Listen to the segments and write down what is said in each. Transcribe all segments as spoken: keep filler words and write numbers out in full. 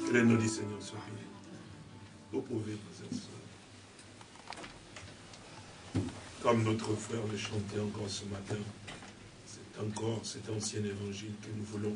Que le nom du Seigneur soit béni. Vous pouvez vous asseoir. Comme notre frère le chantait encore ce matin, c'est encore cet ancien évangile que nous voulons.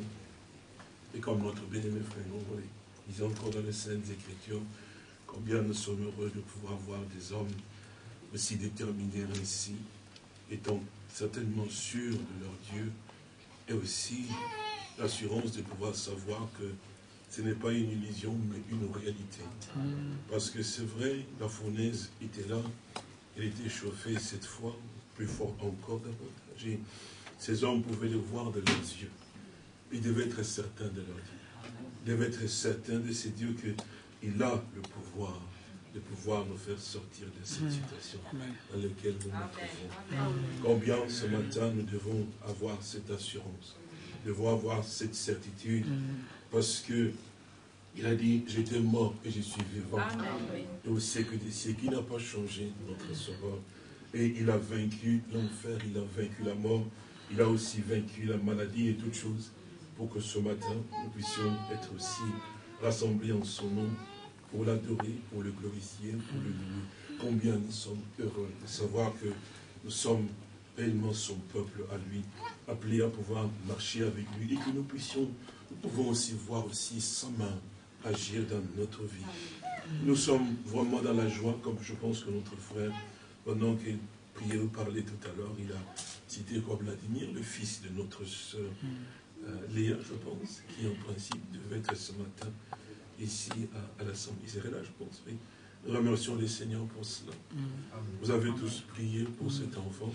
Et comme notre bien-aimé frère Nombre disait encore dans les Saintes Écritures, combien nous sommes heureux de pouvoir voir des hommes aussi déterminés ainsi, étant certainement sûrs de leur Dieu, et aussi l'assurance de pouvoir savoir que ce n'est pas une illusion, mais une réalité. Parce que c'est vrai, la fournaise était là, elle était chauffée cette fois, plus fort encore davantage. Et ces hommes pouvaient le voir de leurs yeux. Ils devaient être certains de leur Dieu. Ils devaient être certains de ces dieux qu'il a le pouvoir de pouvoir nous faire sortir de cette situation dans laquelle nous nous trouvons. Combien ce matin nous devons avoir cette assurance, nous devons avoir cette certitude, parce que il a dit, j'étais mort et je suis vivant. Amen. Et au siècle des siècles, il n'a pas changé notre sauveur. Et il a vaincu l'enfer, il a vaincu la mort, il a aussi vaincu la maladie et toutes choses, pour que ce matin, nous puissions être aussi rassemblés en son nom, pour l'adorer, pour le glorifier, pour le louer. Combien nous sommes heureux de savoir que nous sommes réellement son peuple à lui, appelés à pouvoir marcher avec lui, et que nous puissions, nous pouvons aussi voir aussi sa main agir dans notre vie. Nous sommes vraiment dans la joie, comme je pense que notre frère, pendant qu'il priait ou parlait tout à l'heure, il a cité comme Vladimir, le fils de notre sœur euh, Léa, je pense, qui en principe devait être ce matin ici à, à l'Assemblée. Il serait là, je pense, oui. Nous remercions les Seigneurs pour cela. Vous avez tous prié pour cet enfant.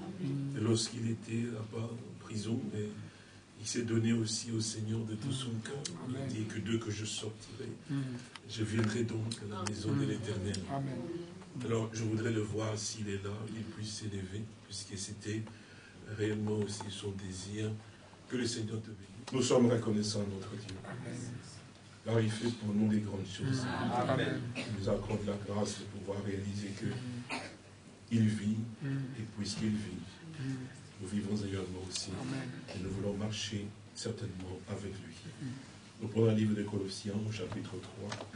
Et lorsqu'il était là-bas en prison, et il s'est donné aussi au Seigneur de tout son cœur. Il dit que d'eux que je sortirai, je viendrai donc à la maison de l'Éternel. Alors je voudrais le voir s'il est là, il puisse s'élever, puisque c'était réellement aussi son désir. Que le Seigneur te bénisse. Nous sommes reconnaissants à notre Dieu. Car il fait pour nous des grandes choses. Amen. Il nous accorde la grâce de pouvoir réaliser que il vit, et puisqu'il vit, nous vivons également aussi. Amen. Et nous voulons marcher certainement avec lui. Nous prenons le livre de Colossiens, chapitre trois.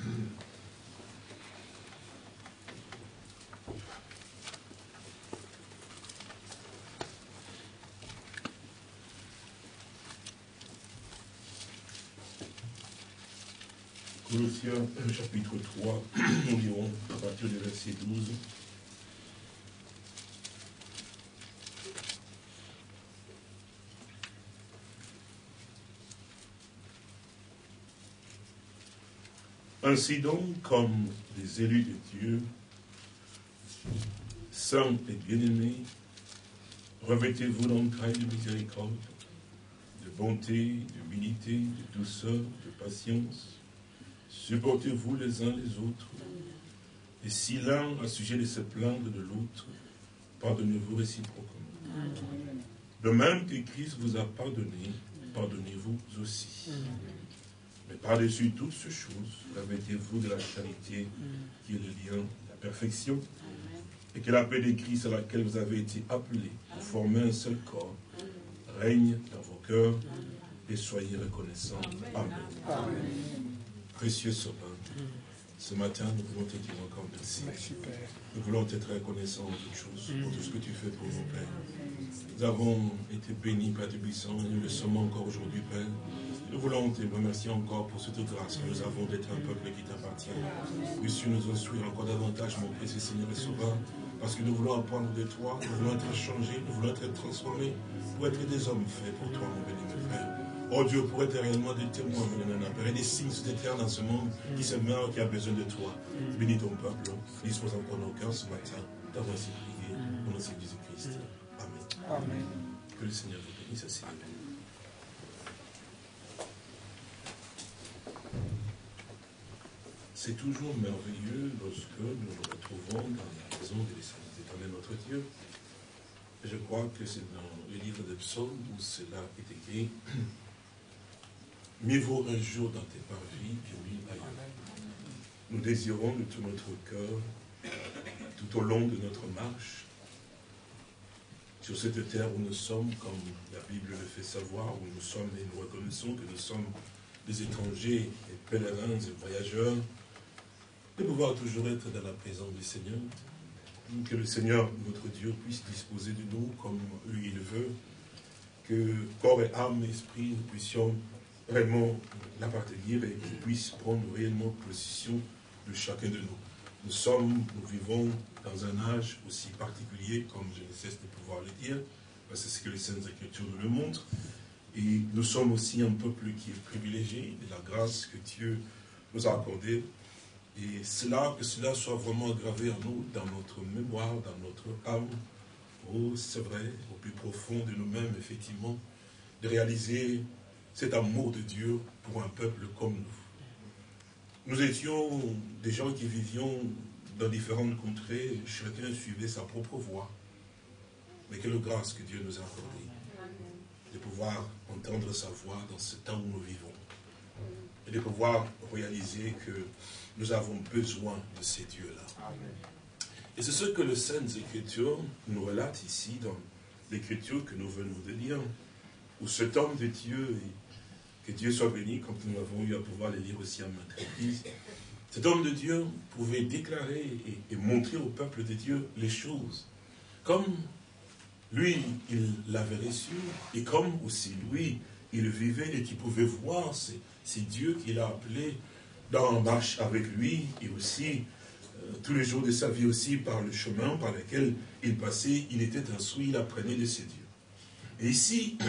Colossiens, chapitre trois, nous lirons à partir du verset douze. Ainsi donc, comme des élus de Dieu, saints et bien-aimés, revêtez-vous d'entrailles de miséricorde, de bonté, d'humilité, de douceur, de patience. Supportez-vous les uns les autres, et si l'un a sujet de se plaindre de l'autre, pardonnez-vous réciproquement. De même que Christ vous a pardonné, pardonnez-vous aussi. Mais par-dessus toutes ces choses, revêtez-vous de la charité qui est le lien de la perfection, et que la paix de Christ à laquelle vous avez été appelés pour former un seul corps règne dans vos cœurs, et soyez reconnaissants. Amen. Amen. Précieux Sauveur, ce matin, nous voulons te dire encore merci. Merci Père. Nous voulons être reconnaissants en toutes choses, pour tout ce que tu fais pour nous, Père. Nous avons été bénis, Père Tubissant, et nous le sommes encore aujourd'hui, Père. Nous voulons te remercier encore pour cette grâce que nous avons d'être un peuple qui t'appartient. Puisses-tu nous instruire encore davantage, mon précieux Seigneur et Sauveur, parce que nous voulons apprendre de toi, nous voulons être changés, nous voulons être transformés pour être des hommes faits pour toi, mon béni, mon Père. Oh Dieu, pour être réellement des témoins, Père, et des signes sur terre dans ce monde qui se meurt, qui a besoin de toi. Bénis ton peuple, dispose encore nos cœurs ce matin, d'avoir ainsi prié, au nom de Jésus-Christ. Amen. Amen. Que le Seigneur vous bénisse ainsi. C'est toujours merveilleux lorsque nous nous retrouvons dans la maison de l'Éternel notre Dieu. Je crois que c'est dans le livre des psaumes où cela est écrit. Mieux vaut un jour dans tes parvis que mille ailleurs. Nous désirons de tout notre cœur, tout au long de notre marche, sur cette terre où nous sommes, comme la Bible le fait savoir, où nous sommes et nous reconnaissons que nous sommes les étrangers, les pèlerins, les voyageurs, de pouvoir toujours être dans la présence du Seigneur. Que le Seigneur, notre Dieu, puisse disposer de nous comme lui il veut. Que corps et âme, esprit, nous puissions vraiment l'appartenir et qu'il puisse prendre réellement possession de chacun de nous. Nous sommes, nous vivons dans un âge aussi particulier, comme je ne cesse de pouvoir le dire, parce que c'est ce que les Saintes Écritures nous le montrent. Et nous sommes aussi un peuple qui est privilégié de la grâce que Dieu nous a accordée. Et cela, que cela soit vraiment gravé en nous, dans notre mémoire, dans notre âme. Oh, c'est vrai, au plus profond de nous-mêmes, effectivement, de réaliser cet amour de Dieu pour un peuple comme nous. Nous étions des gens qui vivions dans différentes contrées, chacun suivait sa propre voie. Mais quelle grâce que Dieu nous a accordée de pouvoir entendre sa voix dans ce temps où nous vivons. Et de pouvoir réaliser que nous avons besoin de ces dieux-là. Et c'est ce que les Saintes Écritures nous relatent ici dans l'Écriture que nous venons de lire, où cet homme de Dieu, et que Dieu soit béni, comme nous avons eu à pouvoir le lire aussi à maintes reprises, cet homme de Dieu pouvait déclarer et, et montrer au peuple de Dieu les choses, comme lui, il l'avait reçu, et comme aussi lui, il vivait et qu'il pouvait voir ces, ces dieux qu'il a appelés dans la marche avec lui, et aussi euh, tous les jours de sa vie aussi par le chemin par lequel il passait, il était instruit, il apprenait de ces dieux. Et ici,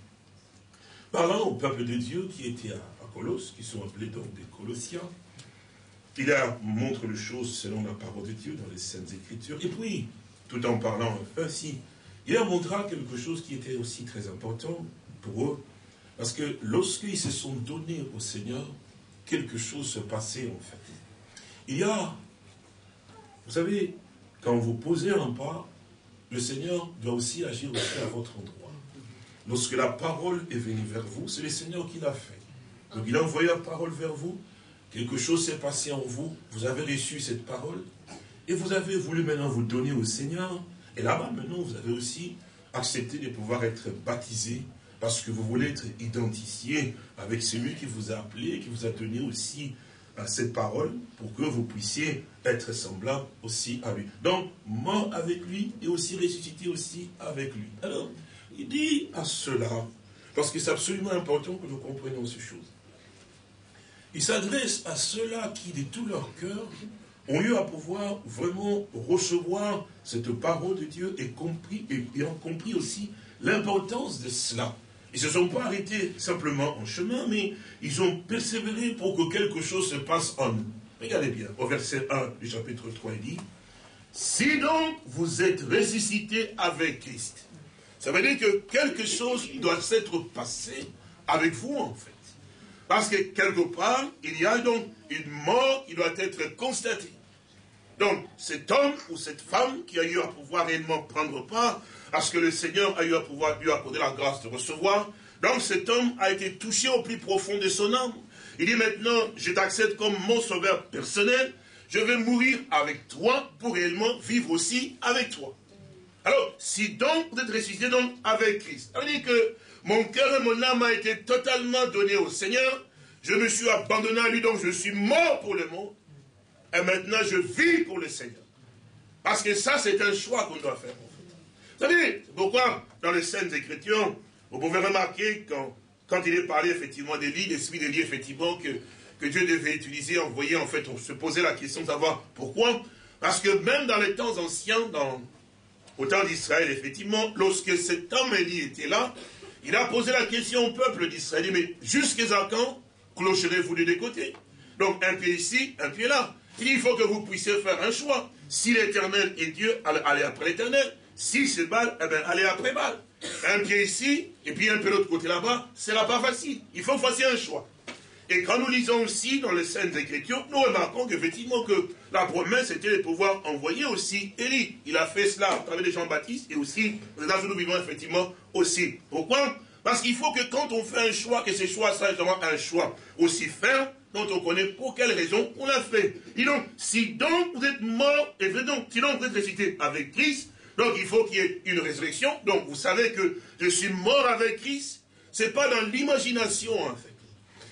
parlant au peuple de Dieu qui était à, à Colosse, qui sont appelés donc des Colossiens, il a montré les choses selon la parole de Dieu dans les Saintes Écritures, et puis, tout en parlant ainsi, il a montré quelque chose qui était aussi très important pour eux, parce que lorsqu'ils se sont donnés au Seigneur, quelque chose se passait en fait. Il y a, vous savez, quand vous posez un pas, le Seigneur doit aussi agir aussi à votre endroit. Lorsque la parole est venue vers vous, c'est le Seigneur qui l'a fait. Donc il a envoyé la parole vers vous, quelque chose s'est passé en vous, vous avez reçu cette parole, et vous avez voulu maintenant vous donner au Seigneur, et là-bas maintenant vous avez aussi accepté de pouvoir être baptisé, parce que vous voulez être identifié avec celui qui vous a appelé, qui vous a donné aussi à cette parole, pour que vous puissiez être semblable aussi à lui. Donc, mort avec lui et aussi ressuscité aussi avec lui. Alors, il dit à cela, parce que c'est absolument important que nous comprenions ces choses. Il s'adresse à ceux-là qui, de tout leur cœur, ont eu à pouvoir vraiment recevoir cette parole de Dieu et, compris, et, et ont compris aussi l'importance de cela. Ils ne se sont pas arrêtés simplement en chemin, mais ils ont persévéré pour que quelque chose se passe en eux. Regardez bien, au verset un du chapitre trois, il dit, « Si donc vous êtes ressuscités avec Christ », ça veut dire que quelque chose doit s'être passé avec vous en fait. Parce que quelque part, il y a donc une mort qui doit être constatée. Donc, cet homme ou cette femme qui a eu à pouvoir réellement prendre part, parce que le Seigneur a eu à pouvoir lui accorder la grâce de recevoir, donc cet homme a été touché au plus profond de son âme. Il dit maintenant, je t'accepte comme mon sauveur personnel, je vais mourir avec toi pour réellement vivre aussi avec toi. Alors, si donc vous êtes ressuscité donc avec Christ, ça veut dire que mon cœur et mon âme a été totalement donné au Seigneur, je me suis abandonné à lui, donc je suis mort pour le monde, et maintenant je vis pour le Seigneur. Parce que ça, c'est un choix qu'on doit faire. Vous savez, c'est pourquoi dans les Saintes Écritures, vous pouvez remarquer quand, quand il est parlé effectivement d'Élie, l'esprit d'Élie, effectivement, que, que Dieu devait utiliser, envoyer, en fait, on se posait la question de savoir pourquoi. Parce que même dans les temps anciens, dans, au temps d'Israël, effectivement, lorsque cet homme Élie était là, il a posé la question au peuple d'Israël, mais jusqu'à quand clocherez-vous de deux côtés? Donc un pied ici, un pied là. Il dit, il faut que vous puissiez faire un choix. Si l'Éternel est Dieu, allez après l'Éternel. Si c'est Baal, eh bien, allez après Baal. Un pied ici, et puis un peu l'autre côté là-bas, c'est là pas facile. Il faut faire un choix. Et quand nous lisons aussi dans les Saintes Écritures, nous remarquons qu'effectivement que la promesse était de pouvoir envoyer aussi Élie. Il a fait cela à travers les Jean-Baptiste et aussi, là où nous vivons effectivement aussi. Pourquoi? Parce qu'il faut que quand on fait un choix, que ce choix soit justement un choix aussi ferme, dont on connaît pour quelle raison on l'a fait. Et donc, si donc vous êtes mort, et donc, si donc vous êtes ressuscité avec Christ, donc il faut qu'il y ait une résurrection. Donc vous savez que je suis mort avec Christ, c'est pas dans l'imagination en fait.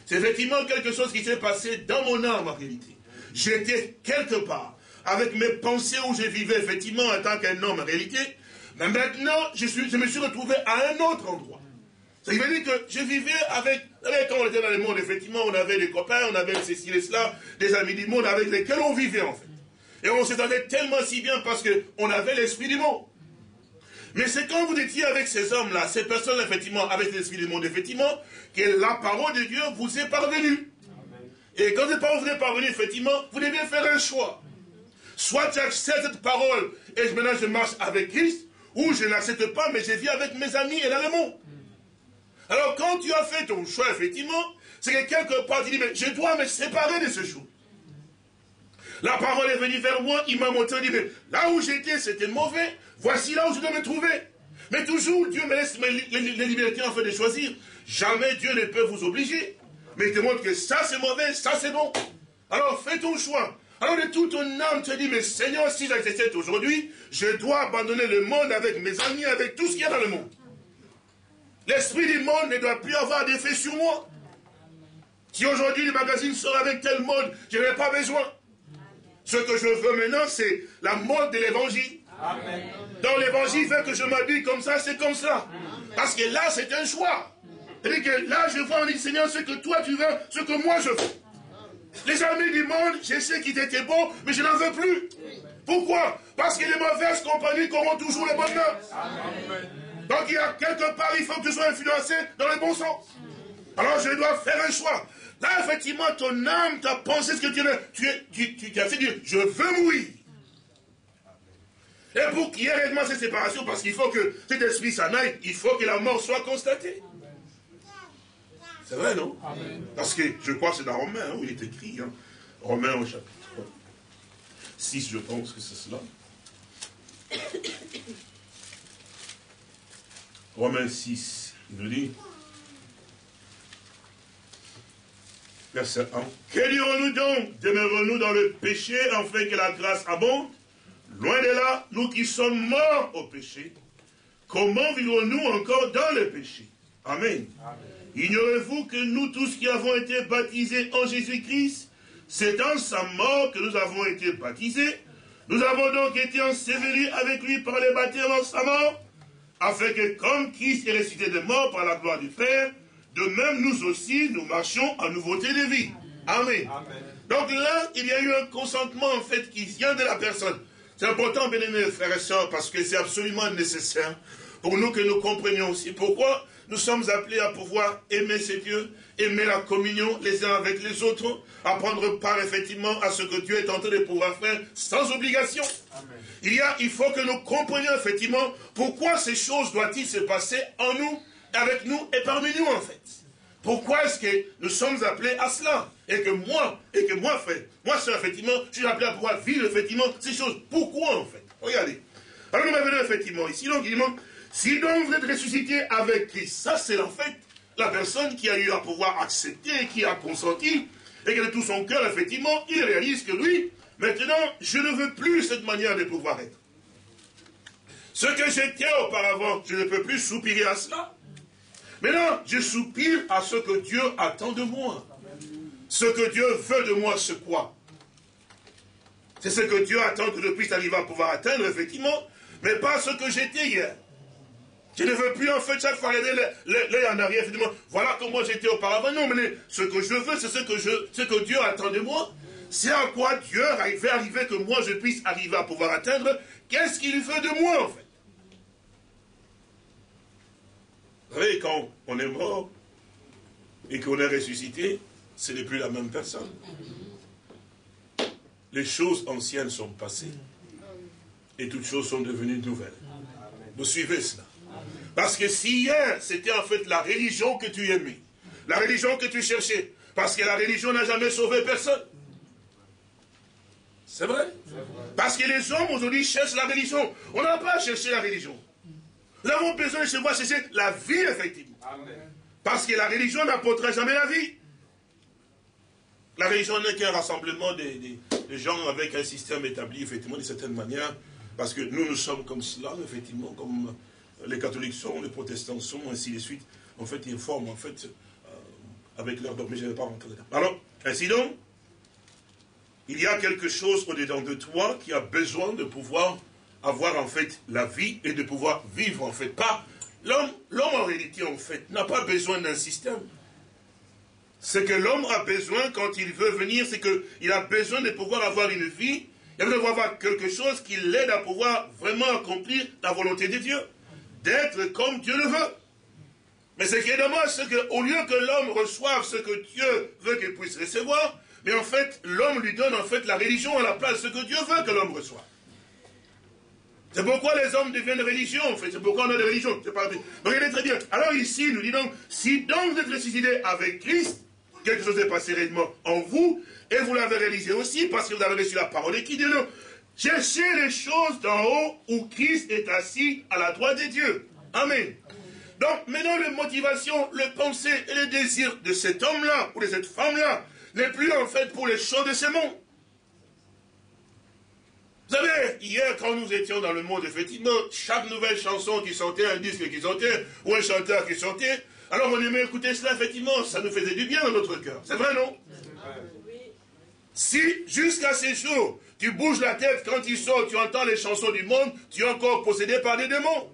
C'est effectivement quelque chose qui s'est passé dans mon âme en réalité. J'étais quelque part, avec mes pensées où je vivais effectivement en tant qu'un homme en réalité, mais maintenant je, suis, je me suis retrouvé à un autre endroit. Ça veut dire que je vivais avec, avec, quand on était dans le monde, effectivement, on avait des copains, on avait ceci et cela, des amis du monde avec lesquels on vivait en fait. Et on s'entendait tellement si bien parce qu'on avait l'esprit du monde. Mais c'est quand vous étiez avec ces hommes-là, ces personnes, effectivement, avec l'esprit du monde, effectivement, que la parole de Dieu vous est parvenue. Et quand cette parole vous est parvenue, effectivement, vous devez faire un choix. Soit tu acceptes cette parole, et maintenant je marche avec Christ, ou je n'accepte pas, mais je vis avec mes amis et dans le monde. Alors quand tu as fait ton choix, effectivement, c'est que quelque part tu dis, mais je dois me séparer de ce jour. La parole est venue vers moi, il m'a montré, il dit, mais là où j'étais, c'était mauvais, voici là où je dois me trouver. Mais toujours, Dieu me laisse les libertés en fait de choisir. Jamais Dieu ne peut vous obliger. Mais il te montre que ça c'est mauvais, ça c'est bon. Alors fais ton choix. Alors de toute ton âme, tu te dis, mais Seigneur, si j'accepte aujourd'hui, je dois abandonner le monde avec mes amis, avec tout ce qu'il y a dans le monde. L'esprit du monde ne doit plus avoir d'effet sur moi. Si aujourd'hui les magazines sortent avec tel mode, je n'ai pas besoin. Ce que je veux maintenant, c'est la mode de l'évangile. Dans l'évangile, fait que je m'habille comme ça, c'est comme ça. Parce que là, c'est un choix. C'est-à-dire que là, je vois, on dit, Seigneur, ce que toi tu veux, ce que moi je veux. Les amis du monde, je sais qu'ils étaient bons, mais je n'en veux plus. Pourquoi? Parce que les mauvaises compagnies corrompent toujours les bonnes mœurs. Donc il y a quelque part, il faut que tu sois influencé dans le bon sens. Alors je dois faire un choix. Là, effectivement, ton âme, ta pensée, ce que tu veux, tu, tu, tu, tu as fait dire, je veux mourir. Et pour qu'il y ait réellement cette séparation, parce qu'il faut que cet esprit s'en aille, il faut que la mort soit constatée. C'est vrai, non? Amen. Parce que je crois que c'est dans Romains, hein, où il est écrit, hein, Romains au chapitre six, je pense que c'est cela. Romains six, il nous dit, verset un. Que dirons-nous donc? Demeurons-nous dans le péché, afin que la grâce abonde? Loin de là, nous qui sommes morts au péché, comment vivons-nous encore dans le péché? Amen. Amen. Ignorez-vous que nous tous qui avons été baptisés en Jésus-Christ, c'est en sa mort que nous avons été baptisés. Nous avons donc été ensevelis avec lui par les baptêmes en sa mort, afin que comme Christ est ressuscité de mort par la gloire du Père, de même nous aussi, nous marchions en nouveauté de vie. Amen. Amen. Donc là, il y a eu un consentement en fait qui vient de la personne. C'est important, bien-aimés frères et sœurs, parce que c'est absolument nécessaire pour nous que nous comprenions aussi pourquoi nous sommes appelés à pouvoir aimer ces dieux, aimer la communion les uns avec les autres, à prendre part effectivement à ce que Dieu est en train de pouvoir faire sans obligation. Amen. Il y a, il faut que nous comprenions effectivement pourquoi ces choses doivent-ils se passer en nous, avec nous et parmi nous en fait. Pourquoi est-ce que nous sommes appelés à cela? Et que moi, et que moi, frère, moi, c'est effectivement, je suis appelé à pouvoir vivre effectivement ces choses. Pourquoi en fait? Regardez. Alors nous revenons effectivement ici, donc il dit, si donc vous êtes ressuscité avec Christ, ça c'est en fait la personne qui a eu à pouvoir accepter, qui a consenti, et que de tout son cœur, effectivement, il réalise que lui, maintenant, je ne veux plus cette manière de pouvoir être. Ce que j'étais auparavant, je ne peux plus soupirer à cela. Maintenant, je soupire à ce que Dieu attend de moi. Ce que Dieu veut de moi, c'est quoi? C'est ce que Dieu attend que je puisse arriver à pouvoir atteindre, effectivement, mais pas ce que j'étais hier. Je ne veux plus en fait chaque fois regarder l'œil en arrière, effectivement, voilà comment j'étais auparavant. Non, mais ce que je veux, c'est ce que je, ce que Dieu attend de moi. C'est à quoi Dieu va arriver que moi je puisse arriver à pouvoir atteindre. Qu'est-ce qu'il veut de moi en fait? Vous savez, quand on est mort et qu'on est ressuscité, ce n'est plus la même personne. Les choses anciennes sont passées et toutes choses sont devenues nouvelles. Vous suivez cela? Parce que si hier, c'était en fait la religion que tu aimais, la religion que tu cherchais, parce que la religion n'a jamais sauvé personne. C'est vrai? Parce que les hommes aujourd'hui cherchent la religion. On n'a pas cherché la religion. Nous avons besoin de savoir chercher la vie, effectivement. Amen. Parce que la religion n'apportera jamais la vie. La religion n'est qu'un rassemblement de, de, de gens avec un système établi, effectivement, d'une certaine manière. Parce que nous, nous sommes comme cela, effectivement, comme les catholiques sont, les protestants sont, ainsi de suite. En fait, ils forment, en fait, euh, avec leur dogme, mais je ne vais pas rentrer dedans. Alors, ainsi donc, il y a quelque chose au-dedans de toi qui a besoin de pouvoir avoir en fait la vie et de pouvoir vivre en fait. Pas l'homme, l'homme en réalité en fait n'a pas besoin d'un système. Ce que l'homme a besoin quand il veut venir, c'est qu'il a besoin de pouvoir avoir une vie, il a besoin d'avoir quelque chose qui l'aide à pouvoir vraiment accomplir la volonté de Dieu, d'être comme Dieu le veut. Mais ce qui est dommage, c'est qu'au lieu que l'homme reçoive ce que Dieu veut qu'il puisse recevoir, mais en fait, l'homme lui donne en fait la religion à la place de ce que Dieu veut que l'homme reçoive. C'est pourquoi les hommes deviennent religions, en fait. C'est pourquoi on a des religions. C'est pas... Regardez très bien. Alors ici, nous dit donc, si donc vous êtes ressuscité avec Christ, quelque chose est passé réellement en vous, et vous l'avez réalisé aussi, parce que vous avez reçu la parole de qui dit non. Cherchez les choses d'en haut, où Christ est assis à la droite de Dieu. Amen. Donc, maintenant, la motivation, le pensée et le désir de cet homme-là, ou de cette femme-là, n'est plus en fait pour les choses de ce monde. Vous savez, hier, quand nous étions dans le monde, effectivement, chaque nouvelle chanson qui sortait, un disque qui sortait, ou un chanteur qui sortait, alors on aimait écouter cela, effectivement, ça nous faisait du bien dans notre cœur. C'est vrai, non? Si, jusqu'à ces jours, tu bouges la tête, quand il sort, tu entends les chansons du monde, tu es encore possédé par des démons.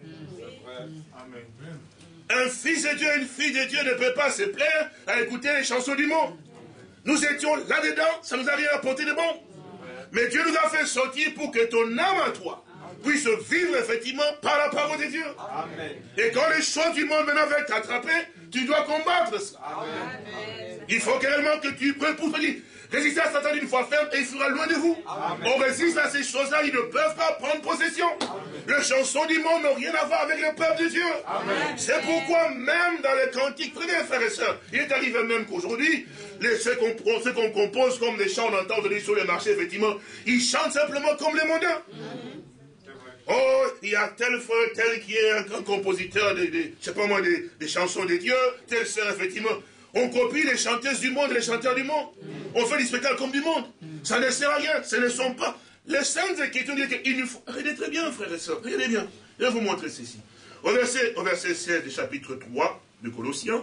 Un fils de Dieu, une fille de Dieu ne peut pas se plaire à écouter les chansons du monde. Nous étions là-dedans, ça nous a rien apporté de bon. Mais Dieu nous a fait sortir pour que ton âme à toi puisse vivre effectivement par la parole de Dieu. Amen. Et quand les choses du monde maintenant veulent t'attraper, tu dois combattre ça. Amen. Il faut réellement que tu repousses. Résistez à Satan une fois ferme et il sera loin de vous. Amen. On résiste à ces choses-là, ils ne peuvent pas prendre possession. Les chansons du monde n'ont rien à voir avec le peuple de Dieu. C'est pourquoi même dans les cantiques, très bien frères et sœurs, il est arrivé même qu'aujourd'hui, ceux qu'on qu'on compose comme des chants, on entend aujourd'hui sur les marchés, effectivement, ils chantent simplement comme les mondains. Oh, il y a tel frère, tel qui est un grand compositeur, de, de, je sais pas moi, des, des chansons de Dieu, telle sœur, effectivement. On copie les chanteuses du monde, les chanteurs du monde. On fait des spectacles comme du monde. Ça ne sert à rien, ce ne sont pas. Les saintes Écritures disent qu'il nous faut... Regardez très bien, frères et sœurs, regardez bien. Je vais vous montrer ceci. Au verset, au verset seize du chapitre trois de Colossiens,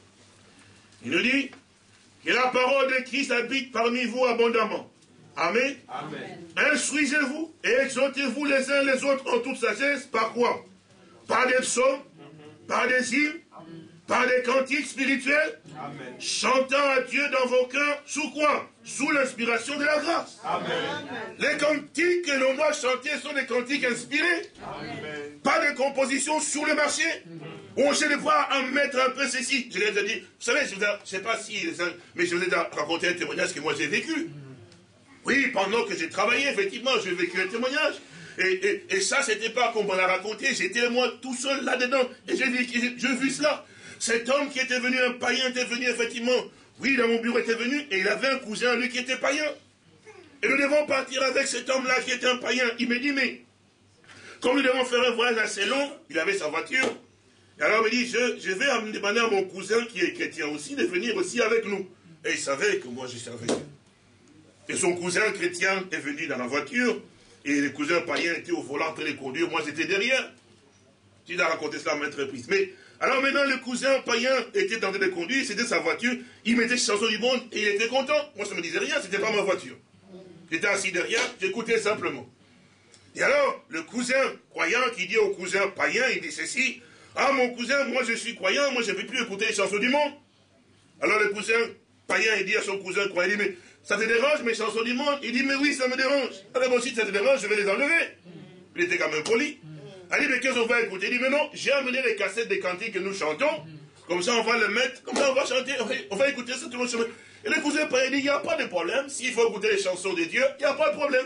il nous dit que la parole de Christ habite parmi vous abondamment. Amen. Amen. Instruisez-vous et exhortez-vous les uns les autres en toute sagesse. Par quoi? Par des psaumes, par des hymnes, par des cantiques spirituels, Amen. Chantant à Dieu dans vos cœurs, sous quoi? Sous l'inspiration de la grâce. Amen. Les cantiques que l'on doit chanter sont des cantiques inspirés. Amen. Pas de composition sur le marché. On cherche de pouvoir en mettre un peu ceci. Je l'ai dit, vous savez, je ne sais pas si, mais je vous ai raconté un témoignage que moi j'ai vécu. Oui, pendant que j'ai travaillé, effectivement, j'ai vécu un témoignage. Et, et, et ça, c'était pas comme on l'a raconté, j'étais moi tout seul là-dedans. Et j'ai vu, j'ai vu cela. Cet homme qui était venu, un païen, était venu, effectivement. Oui, dans mon bureau, était venu, et il avait un cousin, lui, qui était païen. Et nous devons partir avec cet homme-là, qui était un païen. Il me dit, mais, comme nous devons faire un voyage assez long, il avait sa voiture. Et alors, il me dit, je, je vais demander à mon cousin, qui est chrétien aussi, de venir aussi avec nous. Et il savait que moi, je savais. Et son cousin chrétien est venu dans la voiture, et le cousin païen était au volant en train de conduire, moi j'étais derrière. Tu dois raconter cela à maintes reprises. Mais, alors maintenant le cousin païen était en train de conduire, c'était sa voiture, il mettait ses chansons du monde, et il était content. Moi ça ne me disait rien, c'était pas ma voiture. J'étais assis derrière, j'écoutais simplement. Et alors, le cousin croyant qui dit au cousin païen, il dit ceci, ah mon cousin, moi je suis croyant, moi je ne peux plus écouter les chansons du monde. Alors le cousin païen, il dit à son cousin croyant, il dit, mais ça te dérange mes chansons du monde? Il dit, mais oui, ça me dérange. Alors moi aussi, ça te dérange, je vais les enlever. Il était quand même poli. Il dit, mais qu'est-ce qu'on va écouter? Il dit, mais non, j'ai amené les cassettes des cantiques que nous chantons. Comme ça, on va le mettre, comme ça, on va chanter, on va écouter ça tout le monde. Et le cousin païen dit, il n'y a pas de problème. S'il faut écouter les chansons de Dieu, il n'y a pas de problème.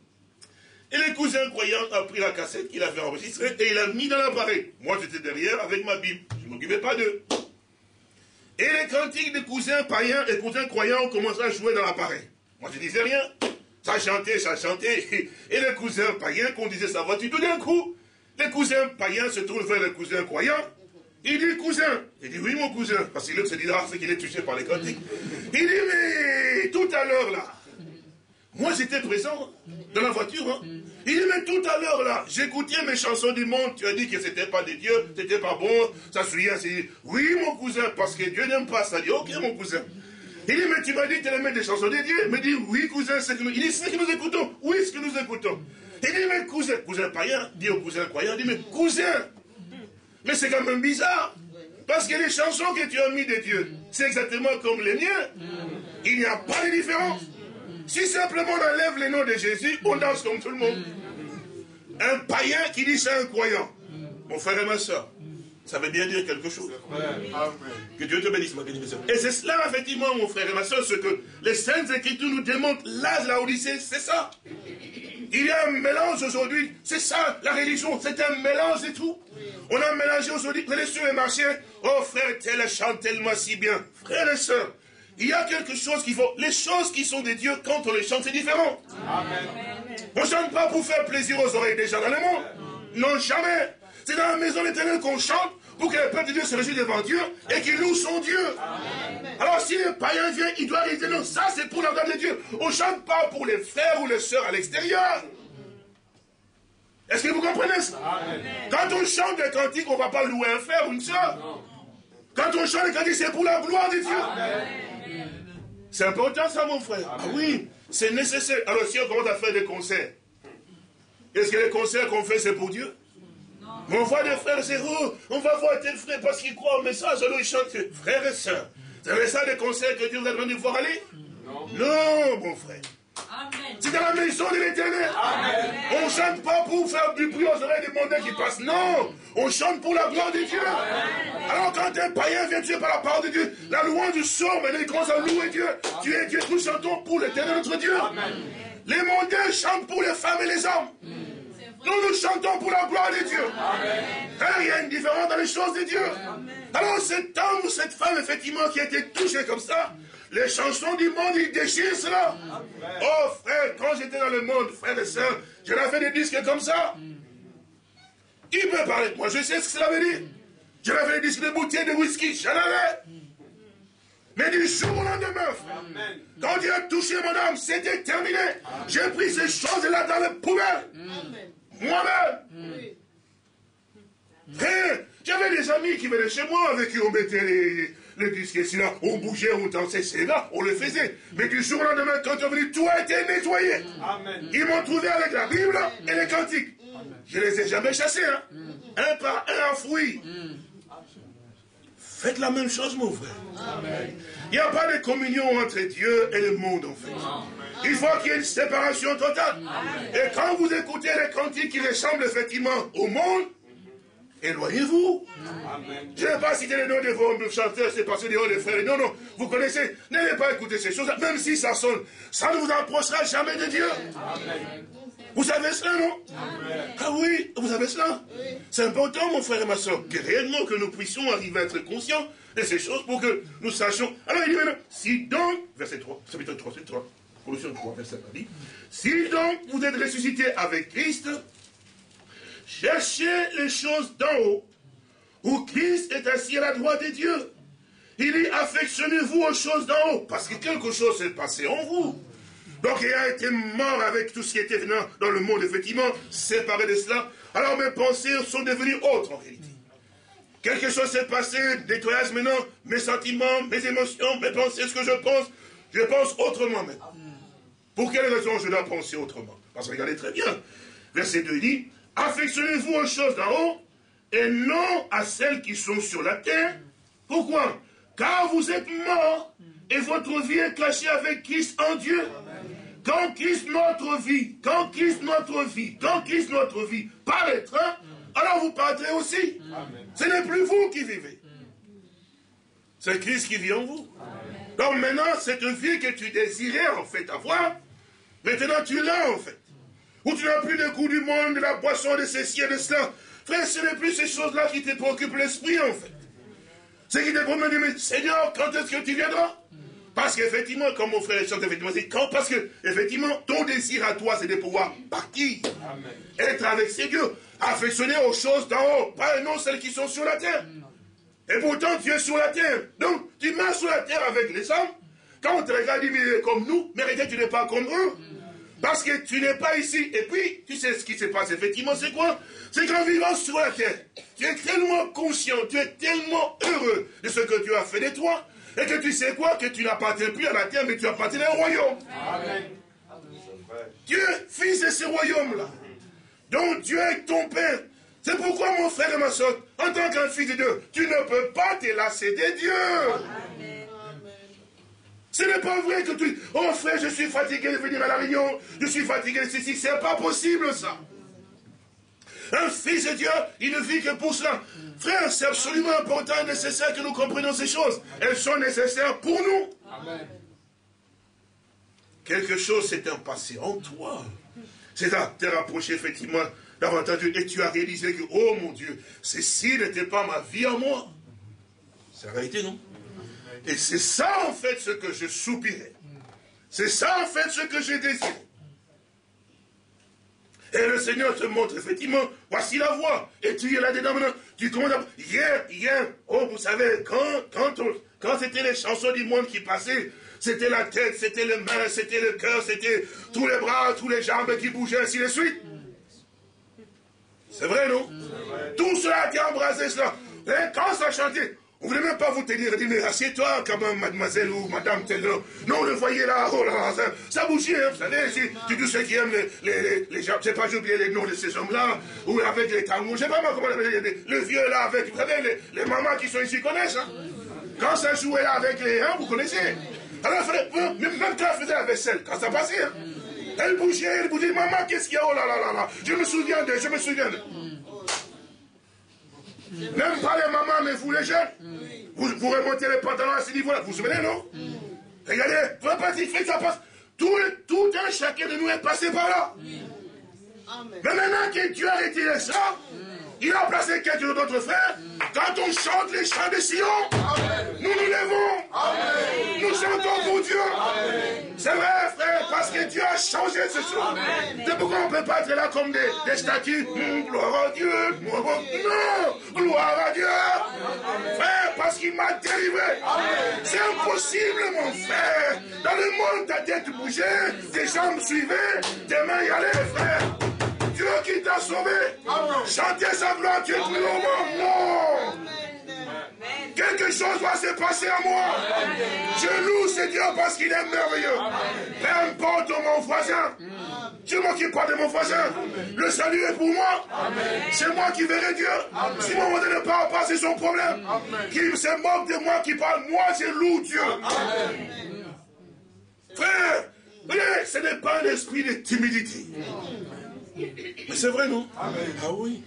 Et le cousin croyant a pris la cassette qu'il avait enregistrée et il l'a mis dans l'appareil. Moi, j'étais derrière avec ma Bible. Je ne m'occupais pas d'eux. Et les cantiques des cousins païens et cousins croyants ont commencé à jouer dans l'appareil. Moi, je disais rien. Ça chantait, ça chantait. Et les cousins païens conduisaient sa voiture. Tout d'un coup, les cousins païens se trouvent vers les cousins croyants. Il dit, cousin. Il dit, oui, mon cousin. Parce qu'il se dit, ah, c'est qu'il est touché par les cantiques. Il dit, mais tout à l'heure, là, Moi, j'étais présent dans la voiture. Hein. Il dit, mais tout à l'heure, là, j'écoutais mes chansons du monde. Tu as dit que c'était pas de Dieu, c'était pas bon. Ça se souvient, c'est dit, oui, mon cousin, parce que Dieu n'aime pas ça. Il dit, ok, mon cousin. Il dit, mais tu m'as dit que tu aimais des chansons de Dieu. Il me dit, oui, cousin, c'est que nous... Il dit, c'est que nous écoutons. Oui, c'est que nous écoutons. Il dit, mais cousin, cousin païen, dit au cousin croyant, il dit, mais cousin, mais c'est quand même bizarre. Parce que les chansons que tu as mis de Dieu, c'est exactement comme les miens. Il n'y a pas de différence. Si simplement on enlève le nom de Jésus, on danse comme tout le monde. Un païen qui dit c'est un croyant. Mon frère et ma soeur, ça veut bien dire quelque chose. Que Dieu te bénisse, ma bénédiction. Et c'est cela, effectivement, mon frère et ma soeur, ce que les Saintes Écritures nous démontrent. L'âge de la Odyssée, c'est ça. Il y a un mélange aujourd'hui. C'est ça, la religion. C'est un mélange et tout. On a mélangé aujourd'hui. Vous allez sur les marchés. Oh, frère, tel chante tellement si bien. Frères et sœurs, il y a quelque chose qu'il faut. Les choses qui sont des dieux, quand on les chante, c'est différent. Amen. On ne chante pas pour faire plaisir aux oreilles des gens dans le monde. Non, jamais. C'est dans la maison de l'Éternel qu'on chante pour que le peuple de Dieu se réjouisse devant Dieu et qu'il loue son Dieu. Amen. Alors si le païen vient, il doit dire non, ça c'est pour la gloire de Dieu. On ne chante pas pour les frères ou les sœurs à l'extérieur. Est-ce que vous comprenez ça? Amen. Quand on chante des cantiques, on ne va pas louer un frère ou une sœur. Quand on chante des cantiques, c'est pour la gloire de Dieu. Amen. C'est important ça, mon frère. Amen. Ah oui, c'est nécessaire. Alors si on commence à faire des concerts, est-ce que les concerts qu'on fait, c'est pour Dieu? Non. Mais on voit des frères, c'est oh, on va voir tel frère parce qu'il croit au message, alors ils chantent. Frères et sœurs, c'est ça des concerts que Dieu vous a demandé de voir aller? Non. Non, mon frère. C'est dans la maison de l'Éternel. On ne chante pas pour faire du bruit aux oreilles des mondains qui passent. Non, on chante pour la gloire de Dieu. Amen. Alors quand un païen vient tuer par la parole de Dieu, la louange sort, maintenant il commence à louer Dieu. Amen. Tu es Dieu, nous chantons pour l'Éternel notre Dieu. Amen. Les mondains chantent pour les femmes et les hommes. Nous, nous chantons pour la gloire de Dieu. Amen. Il y a une différence dans les choses de Dieu. Amen. Alors cet homme ou cette femme, effectivement, qui a été touchée comme ça, les chansons du monde, ils déchirent cela. Amen. Oh frère, quand j'étais dans le monde, frère et sœurs, j'en ai fait des disques comme ça. Il peut parler. Moi, je sais ce que cela veut dire. J'en ai fait des disques de bouteilles de whisky. J'en avais. Mais du jour au lendemain, frère, Amen. Quand Dieu a touché mon âme, c'était terminé. J'ai pris ces choses-là dans la poubelle. Moi-même. Frère, j'avais des amis qui venaient chez moi avec qui on mettait les... les disques ici là, on bougeait, on dansait, c'est là, on le faisait. Mais du jour au lendemain, quand on est venu, tout a été nettoyé. Amen. Ils m'ont trouvé avec la Bible et les cantiques. Amen. Je ne les ai jamais chassés, hein. Mm. Un par un enfoui. Mm. Faites la même chose, mon frère. Amen. Il n'y a pas de communion entre Dieu et le monde, en fait. Amen. Il faut qu'il y ait une séparation totale. Amen. Et quand vous écoutez les cantiques qui ressemblent effectivement au monde, éloignez-vous. Je ne vais pas citer les noms de vos chanteurs, c'est parce que des hauts des frères. Non, non, vous connaissez. N'allez pas écouter ces choses, même si ça sonne. Ça ne vous approchera jamais de Dieu. Amen. Vous savez cela, non? Amen. Ah oui, vous savez cela? Oui. C'est important, mon frère et ma soeur, que réellement que nous puissions arriver à être conscients de ces choses pour que nous sachions. Alors il dit maintenant, si donc, verset trois, chapitre trois, verset trois, Colossiens trois, verset trois, dit, si donc vous êtes ressuscités avec Christ, cherchez les choses d'en haut, où Christ est assis à la droite de Dieu. Il dit, affectionnez-vous aux choses d'en haut, parce que quelque chose s'est passé en vous. Donc il a été mort avec tout ce qui était venant dans le monde, effectivement, séparé de cela. Alors mes pensées sont devenues autres en réalité. Quelque chose s'est passé, nettoyage maintenant, mes sentiments, mes émotions, mes pensées, ce que je pense, je pense autrement maintenant. Pour quelle raison je dois penser autrement? Parce que regardez très bien, verset deux dit, affectionnez-vous aux choses d'en haut, et non à celles qui sont sur la terre. Pourquoi? Car vous êtes morts, et votre vie est cachée avec Christ en Dieu. Quand Christ notre vie, quand Christ notre vie, quand Christ notre vie paraîtra, alors vous paraîtrez aussi. Amen. Ce n'est plus vous qui vivez. C'est Christ qui vit en vous. Amen. Donc maintenant, cette vie que tu désirais en fait avoir, maintenant tu l'as en fait. Où tu n'as plus le goût du monde, de la boisson, de ceci et de cela. Frère, ce n'est plus ces choses-là qui te préoccupent l'esprit en fait. Ce qui te promène de dire, Seigneur, quand est-ce que tu viendras? Parce qu'effectivement, comme mon frère chante, effectivement, c'est quand, parce que, effectivement, ton désir à toi, c'est de pouvoir partir. Amen. Être avec ces dieux, affectionner aux choses d'en haut, pas non celles qui sont sur la terre. Et pourtant, tu es sur la terre. Donc, tu marches sur la terre avec les hommes. Quand on te regarde, dit, mais comme nous, mais regarde, tu n'es pas comme eux. Parce que tu n'es pas ici. Et puis, tu sais ce qui se passe, effectivement, c'est quoi? C'est qu'en vivant sur la terre, tu es tellement conscient, tu es tellement heureux de ce que Dieu a fait de toi, et que tu sais quoi? Que tu n'appartiens plus à la terre, mais tu appartiens au royaume. Amen. Tu es fils de ce royaume-là. Donc Dieu est ton Père. C'est pourquoi, mon frère et ma soeur, en tant qu'un fils de Dieu, tu ne peux pas te lasser de Dieu. Amen. Ce n'est pas vrai que tu... Oh frère, je suis fatigué de venir à la réunion, je suis fatigué de ceci. C'est pas possible, ça. Un fils de Dieu, il ne vit que pour cela. Frère, c'est absolument important et nécessaire que nous comprenions ces choses. Elles sont nécessaires pour nous. Amen. Quelque chose s'est passé en toi. C'est à te rapprocher effectivement davantage et tu as réalisé que, oh mon Dieu, ceci n'était pas ma vie à moi. C'est la réalité, non? Et c'est ça en fait ce que je soupirais. C'est ça en fait ce que j'ai désiré. Et le Seigneur te montre effectivement, voici la voie. Et tu es là-dedans maintenant. Tu commences à... Hier, hier, oh vous savez, quand, quand, on, quand c'était les chansons du monde qui passaient, c'était la tête, c'était les mains, c'était le cœur, c'était tous les bras, tous les jambes qui bougeaient, ainsi de suite. C'est vrai, non? Vrai. Tout cela a été embrasé, cela. Et quand ça chantait, on ne voulait même pas vous tenir et dire, mais assieds-toi quand même, mademoiselle ou madame tel. Non, le voyez là, oh là là, ça, ça bougeait, hein, vous savez, si, si tous ceux qui aiment les, les, les, les gens, je ne sais pas, j'ai oublié les noms de ces hommes-là, ou avec les tambours, je ne sais pas moi comment on appelle, les, le vieux là, avec, vous savez, les, les mamans qui sont ici connaissent, hein. Quand ça jouait là avec les, hein, vous connaissez. Alors, il fallait, même quand elle faisait la vaisselle, quand ça passait, hein, elle bougeait, elle bougeait, maman, qu'est-ce qu'il y a, oh là là là là, je me souviens de, je me souviens de. Même pas les mamans, mais vous les jeunes, vous, vous remontez les pantalons à ce niveau-là, vous vous souvenez, non? Regardez, vous n'avez pas dit que ça passe. Tout, tout un chacun de nous est passé par là. Mais maintenant que Dieu a retiré ça, il a placé quelqu'un d'autre, frère. Quand on chante les chants de Sion, nous nous levons. Amen. Nous chantons pour Dieu. C'est vrai, frère, parce que Dieu a changé ce soir. C'est pourquoi on ne peut pas être là comme des, des statues. Mmh, gloire à Dieu. Non, gloire à Dieu. Amen. Frère, parce qu'il m'a délivré. C'est impossible, mon frère. Dans le monde, ta tête bougeait, tes jambes suivaient, tes mains y allaient, frère. Dieu qui t'a sauvé. Chantez sa gloire, tu es plus au monde. Non. Amen. Quelque chose va se passer à moi. Amen. Je loue ce Dieu parce qu'il est merveilleux. Peu importe mon voisin. Je ne m'occupe pas de mon voisin. Amen. Le salut est pour moi. C'est moi qui verrai Dieu. Amen. Si mon voisin ne parle pas, c'est son problème. Qu'il se moque de moi, qui parle, moi je loue Dieu. Amen. Frère, ce n'est pas un esprit de timidité. Mais c'est vrai, non? Amen. Ah oui.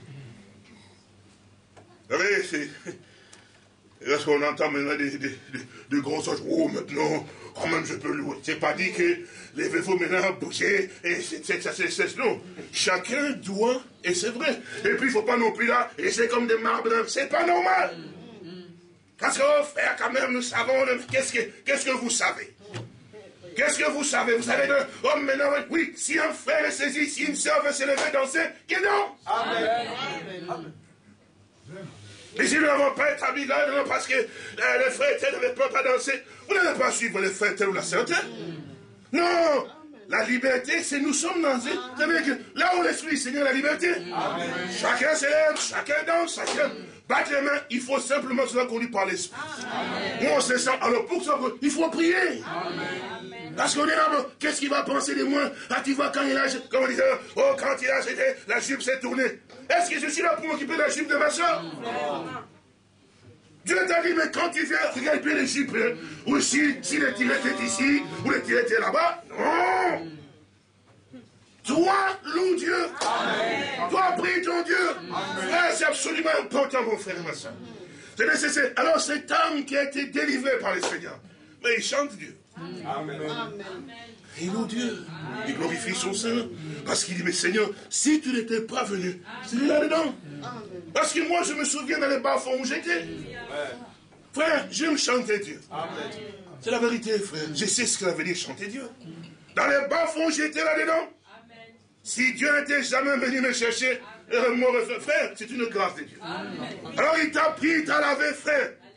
Vous savez, c'est... Lorsqu'on entend maintenant des, des, des, des gros choses, oh maintenant, quand même je peux louer. C'est pas dit que levez-vous maintenant, bougez, et c'est ça, c'est non. Chacun doit, et c'est vrai. Et puis il ne faut pas non plus là, et c'est comme des marbres, c'est pas normal. Parce que, oh frère, quand même, nous savons, qu'est-ce que, qu'est-ce que vous savez? Qu'est-ce que vous savez? Vous savez que, oh maintenant, oui, si un frère est saisi, si une sœur veut se lever danser, que non? Amen. Amen. Amen. Et si nous n'avons pas établi là, non, parce que euh, les frères tels ne veulent pas danser, vous n'allez pas suivre les frères tels ou la sœur telle. Non, la liberté, c'est nous sommes dans... Vous savez que là où l'Esprit du Seigneur, la liberté, amen. Chacun s'élève, chacun danse, chacun bat les mains, il faut simplement cela qu'on lui parle l'Esprit. Nous on se sent, alors pour ça, il faut prier. Amen. Parce qu'on est là, qu'est-ce qu'il va penser de moi? Ah, tu vois, quand il a, comme on disait, oh, quand il a jeté, la jupe s'est tournée. Est-ce que je suis là pour m'occuper de la jupe de ma soeur? Non. Dieu t'a dit, mais quand tu viens regarder les jupes, hein, ou si, si le tiret est ici, ou le tiret est là-bas, non. Toi, loue Dieu. Amen. Toi, prie ton Dieu. Frère, c'est absolument important, mon frère et ma soeur. C'est nécessaire. Alors, cet homme qui a été délivré par le Seigneur, mais il chante Dieu. Amen. Amen. Il loue Dieu. Amen. Il glorifie son Saint. Parce qu'il dit, mais Seigneur, si tu n'étais pas venu, c'est là-dedans. Parce que moi, je me souviens dans les bas-fonds où j'étais. Frère, j'aime chanter Dieu. C'est la vérité, frère. Je sais ce que ça veut dire chanter Dieu. Dans les bas-fonds, j'étais là-dedans. Si Dieu n'était jamais venu me chercher, euh, mon frère, c'est une grâce de Dieu. Amen. Alors il t'a pris, il t'a lavé, frère.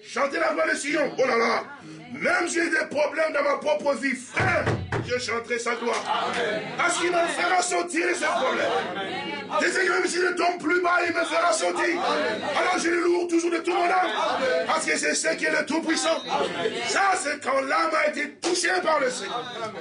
chanter la gloire de Sion. Oh là là. Même si j'ai des problèmes dans ma propre vie, frère, je chanterai sa gloire. Parce qu'il me fera sortir de ce problème. Je sais que même si je tombe plus bas, il me fera sortir. Alors je le lourd toujours de tout mon âme. Parce que je sais qu'il est le Tout-Puissant. Ça, c'est quand l'âme a été touchée par le Seigneur.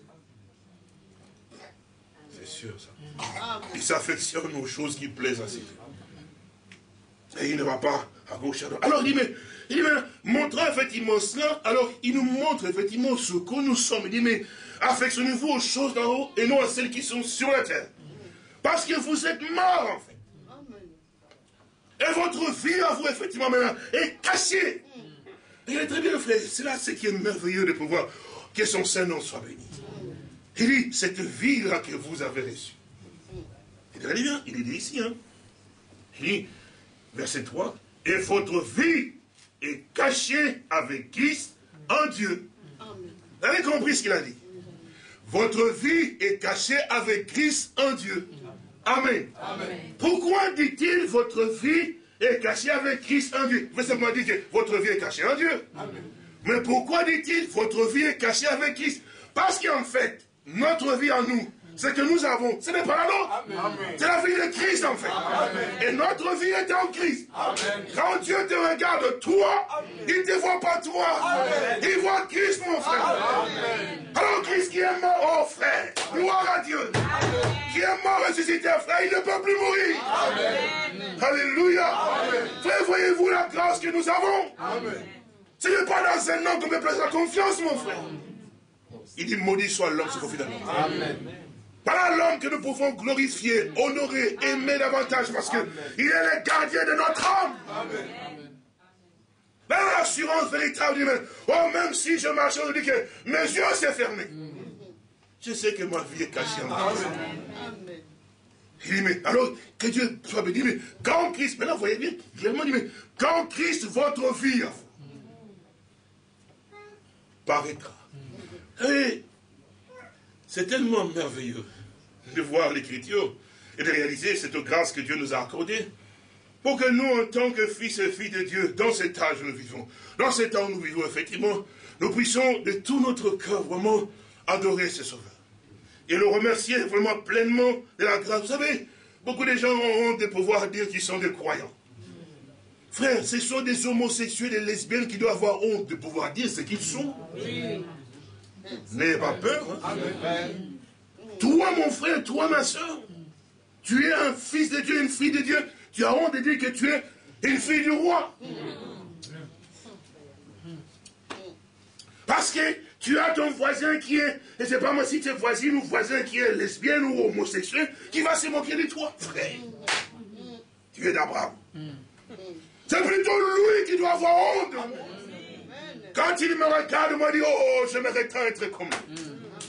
C'est sûr, ça. Il s'affectionne aux choses qui plaisent à ses yeux. Et il ne va pas à gauche, à droite. Alors il dit, mais, il dit, mais montrant effectivement cela, alors il nous montre effectivement ce que nous sommes. Il dit, mais affectionnez-vous aux choses d'en haut et non à celles qui sont sur la terre. Parce que vous êtes morts, en fait. Et votre vie à vous, effectivement, maintenant, est cachée. Il est très bien, frère. C'est là ce qui est merveilleux de pouvoir que son Saint-Nom soit béni. Il dit, cette vie-là que vous avez reçue. Il dit bien, il est dit ici, hein. Il dit, verset trois, et votre vie est cachée avec Christ en Dieu. Vous avez compris ce qu'il a dit? Votre vie est cachée avec Christ en Dieu. Amen. Amen. Pourquoi dit-il votre vie est cachée avec Christ en Dieu? Vous simplement dire que votre vie est cachée en Dieu. Amen. Mais pourquoi dit-il votre vie est cachée avec Christ? Parce qu'en fait, notre vie en nous, ce que nous avons, ce n'est pas la nôtre. C'est la vie de Christ en fait. Amen. Et notre vie est en Christ. Amen. Quand Dieu te regarde, toi, amen, il ne te voit pas toi. Amen. Il voit Christ, mon frère. Amen. Alors Christ qui est mort, oh frère, gloire à Dieu. Amen. Qui est mort ressuscité, frère, il ne peut plus mourir. Amen. Alléluia. Amen. Frère, voyez-vous la grâce que nous avons? Amen. Ce n'est pas dans un homme qu'on peut placer la confiance, mon frère. Il dit, maudit soit l'homme qui se confie dans nous. Amen. Par l'homme que nous pouvons glorifier, honorer, aimer davantage, parce qu'il est le gardien de notre âme. Amen. L'assurance véritable du même. Oh, même si je marche, je dis que mes yeux sont fermés. Je sais que ma vie est cachée en moi. Il dit, mais alors, que Dieu soit béni, mais quand Christ, maintenant, vous voyez bien, il dit, mais quand Christ, votre vie, paraîtra. Et c'est tellement merveilleux de voir l'Écriture et de réaliser cette grâce que Dieu nous a accordée pour que nous, en tant que fils et filles de Dieu, dans cet âge où nous vivons, dans cet temps où nous vivons, effectivement, nous puissions de tout notre cœur vraiment adorer ce Sauveur et le remercier vraiment pleinement de la grâce. Vous savez, beaucoup de gens ont honte de pouvoir dire qu'ils sont des croyants. Frère, ce sont des homosexuels, des lesbiennes qui doivent avoir honte de pouvoir dire ce qu'ils sont. Oui. N'ayez pas peur. Hein? Toi, mon frère, toi, ma soeur, tu es un fils de Dieu, une fille de Dieu. Tu as honte de dire que tu es une fille du roi. Parce que tu as ton voisin qui est, et c'est pas moi si tu es voisine ou voisin qui est lesbienne ou homosexuel, qui va se moquer de toi, frère. Tu es d'Abraham. C'est plutôt lui qui doit avoir honte de moi. Quand il me regarde, il me dit, oh, j'aimerais tant être comme lui.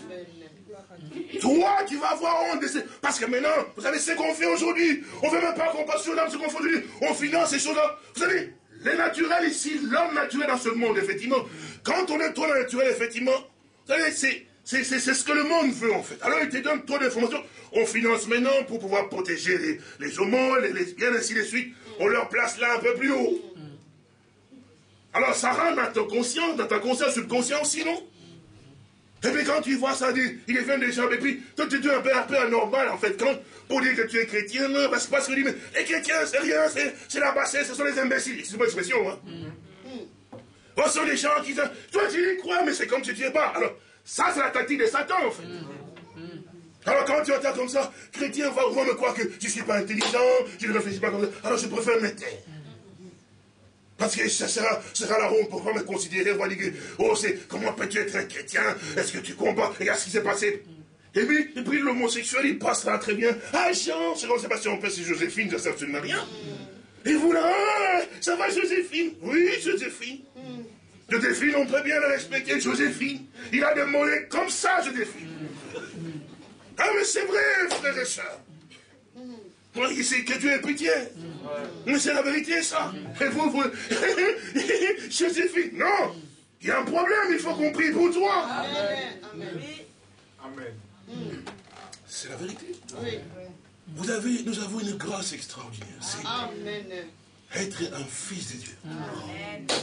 Toi, tu vas avoir honte de ce... Parce que maintenant, vous savez ce qu'on fait aujourd'hui. On ne fait même pas compassion dans ce qu'on fait aujourd'hui. On finance ces choses-là. Vous savez, les naturels ici, l'homme naturel dans ce monde, effectivement. Quand on est trop naturel, effectivement, vous savez, c'est ce que le monde veut, en fait. Alors, il te donne trop d'informations. On finance maintenant pour pouvoir protéger les, les homos, les lesbiennes, ainsi de suite. On leur place là un peu plus haut. Alors, ça rentre dans ta conscience, dans ta conscience subconsciente aussi, non? Et puis quand tu vois ça, il vient des gens, et puis toi tu es un peu, un peu anormal en fait, quand, pour dire que tu es chrétien, non, parce, parce que tu dis, mais les chrétiens, c'est rien, c'est la bassesse, ce sont les imbéciles, c'est une expression, hein. Mm. Ce sont des gens qui disent, toi tu y crois, mais c'est comme tu n'y es pas. Alors, ça c'est la tactique de Satan en fait. Mm. Mm. Alors quand tu entends comme ça, chrétien va, va me croire que je ne suis pas intelligent, je ne réfléchis pas comme ça, alors je préfère me taire. Parce que ça sera, sera la honte pour me considérer, on va dire, oh, c'est, comment peux-tu être un chrétien? Est-ce que tu combats? Regarde ce qui s'est passé. Et puis, et puis l'homosexuel, il passe là très bien. Ah, Jean, c'est comme Sébastien, c'est Joséphine, ça sert absolument rien. Et vous là, ah, ça va Joséphine? Oui, Joséphine. Joséphine, on peut bien la respecter, Joséphine. Il a des mollets comme ça, Joséphine. Ah, mais c'est vrai, frères et sœurs. C'est que Dieu ait pitié. Mais c'est la vérité, ça. Et vous, vous... Joséphine, non. Il y a un problème, il faut qu'on prie pour toi. Amen. Amen. C'est la vérité. Oui. Vous avez, nous avons une grâce extraordinaire. C'est être un fils de Dieu. Amen.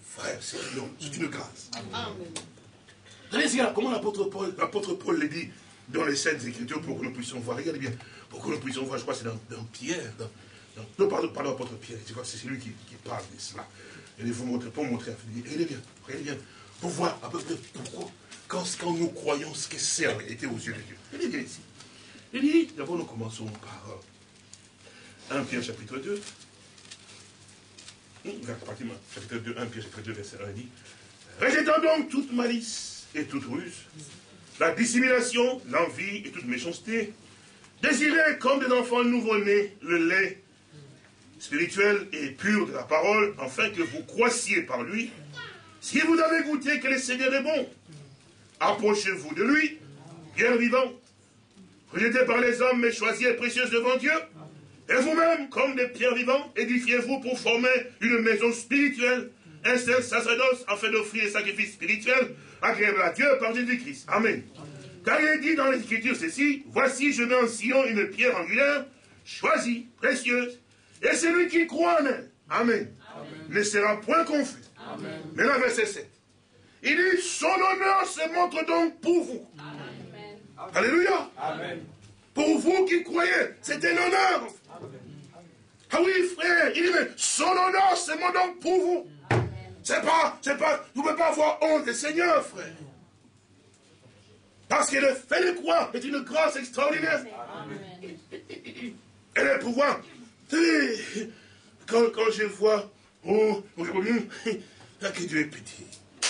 frère, c'est une, c'est une grâce. Amen. Regardez comment l'apôtre Paul, l'apôtre Paul le dit dans les Saintes Écritures pour que nous puissions voir. Regardez bien, pour que nous puissions voir, je crois que c'est dans, dans Pierre, dans, dans, non, pardon, pardon, l'apôtre Pierre, je crois que c'est lui qui, qui parle de cela. Et il faut montrer, pour montrer, regardez bien, regardez bien, pour voir à peu près pourquoi, quand, quand nous croyons ce que c'est en réalité aux yeux de Dieu. Regardez bien ici. Il dit, d'abord nous commençons par un Pierre chapitre deux. Pratiquement, chapitre deux, un Pierre chapitre deux, verset un, il dit, rejetant donc toute malice et toute ruse, la dissimulation, l'envie et toute méchanceté, désirez comme des enfants nouveau-nés le lait spirituel et pur de la parole, afin que vous croissiez par lui. Si vous avez goûté que le Seigneur est bon, approchez-vous de lui, pierre vivante, rejetée par les hommes, mais choisie et précieuse devant Dieu. Et vous-même, comme des pierres vivantes, édifiez-vous pour former une maison spirituelle, un saint sacerdoce, afin d'offrir des sacrifices spirituels agréables à Dieu par Jésus-Christ. Amen. Car il est dit dans l'Écriture ceci, voici je mets en Sion une pierre angulaire, choisie, précieuse, et celui qui croit en elle, Amen, Amen. Ne sera point confus. Amen. Mais là, verset sept, il dit, son honneur se montre donc pour vous. Amen. Alléluia. Amen. Pour vous qui croyez, c'est un honneur. Amen. Ah oui, frère, il dit, mais son honneur se montre donc pour vous. C'est pas, c'est pas, vous ne pouvez pas avoir honte des Seigneurs, frère. Parce que le fait de croire est une grâce extraordinaire. Amen. Et le pouvoir. Quand, quand je vois, oh, que Dieu est petit.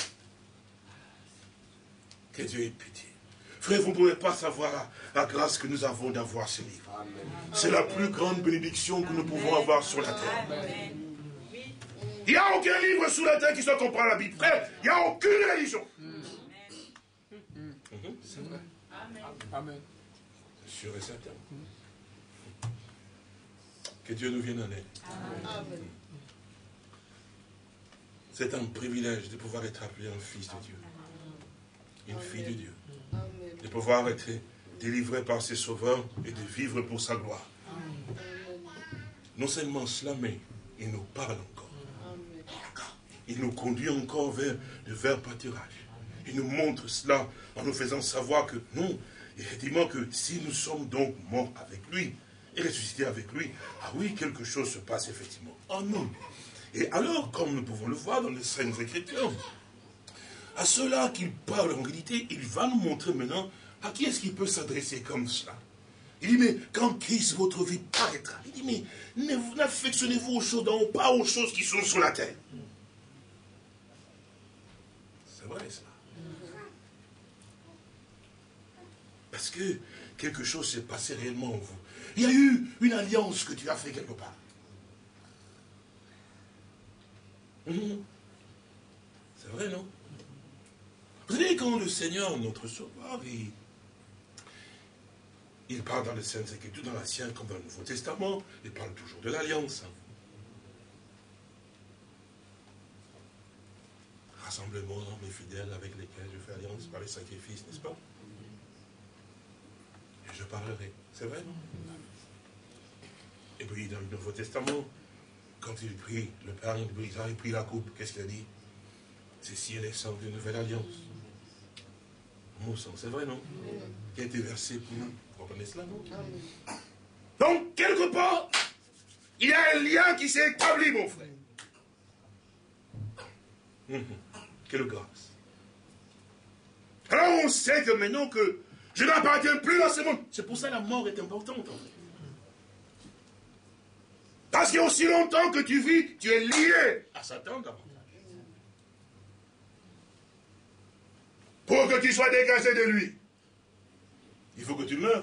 Que Dieu est petit. Frère, vous ne pouvez pas savoir la, la grâce que nous avons d'avoir ce livre. C'est la plus grande bénédiction que nous pouvons avoir sur la terre. Amen. Il n'y a aucun livre sur la terre qui soit comparé à la Bible. Frère, il n'y a aucune religion. Amen. C'est vrai. Amen. Amen. C'est sûr et certain. Que Dieu nous vienne en aide. Amen. C'est un privilège de pouvoir être appelé un fils de Dieu. Une Amen. Fille de Dieu. Amen. De pouvoir être délivré par ses sauveurs et de vivre pour sa gloire. Amen. Non seulement cela, mais il nous parle encore. Il nous conduit encore vers le vers pâturage. Il nous montre cela en nous faisant savoir que non, effectivement, que si nous sommes donc morts avec lui et ressuscités avec lui, ah oui, quelque chose se passe effectivement en nous. Et alors, comme nous pouvons le voir dans les Saintes Écritures, à ceux-là qu'il parle en réalité, il va nous montrer maintenant à qui est-ce qu'il peut s'adresser comme cela. Il dit, mais quand Christ, votre vie paraîtra, il dit, mais n'affectionnez-vous aux choses d'en haut, pas aux choses qui sont sur la terre. C'est vrai, cela. Parce que quelque chose s'est passé réellement en vous. Il y a eu une alliance que tu as fait quelque part. Mmh. C'est vrai, non? Vous savez, quand le Seigneur, notre Sauveur, il, il parle dans les Saintes Écritures, dans l'Ancien comme dans le Nouveau Testament, il parle toujours de l'alliance. Rassemblement, mes fidèles avec lesquels je fais alliance par les sacrifices, n'est-ce pas? Et je parlerai. C'est vrai, non? Et puis, dans le Nouveau Testament, quand il prie le pain, il brisa, il prie la coupe, qu'est-ce qu'il a dit? Ceci est le sang d'une nouvelle alliance. Mon sang, c'est vrai, non? Qui a été versé pour nous. Vous comprenez cela, non? Donc, quelque part, il y a un lien qui s'est établi, mon frère. Mmh. Quelle grâce. Alors on sait que maintenant que je n'appartiens plus à ce monde. C'est pour ça que la mort est importante. En fait. Parce qu'aussi longtemps que tu vis, tu es lié à Satan davantage. Pour que tu sois dégagé de lui, il faut que tu meurs.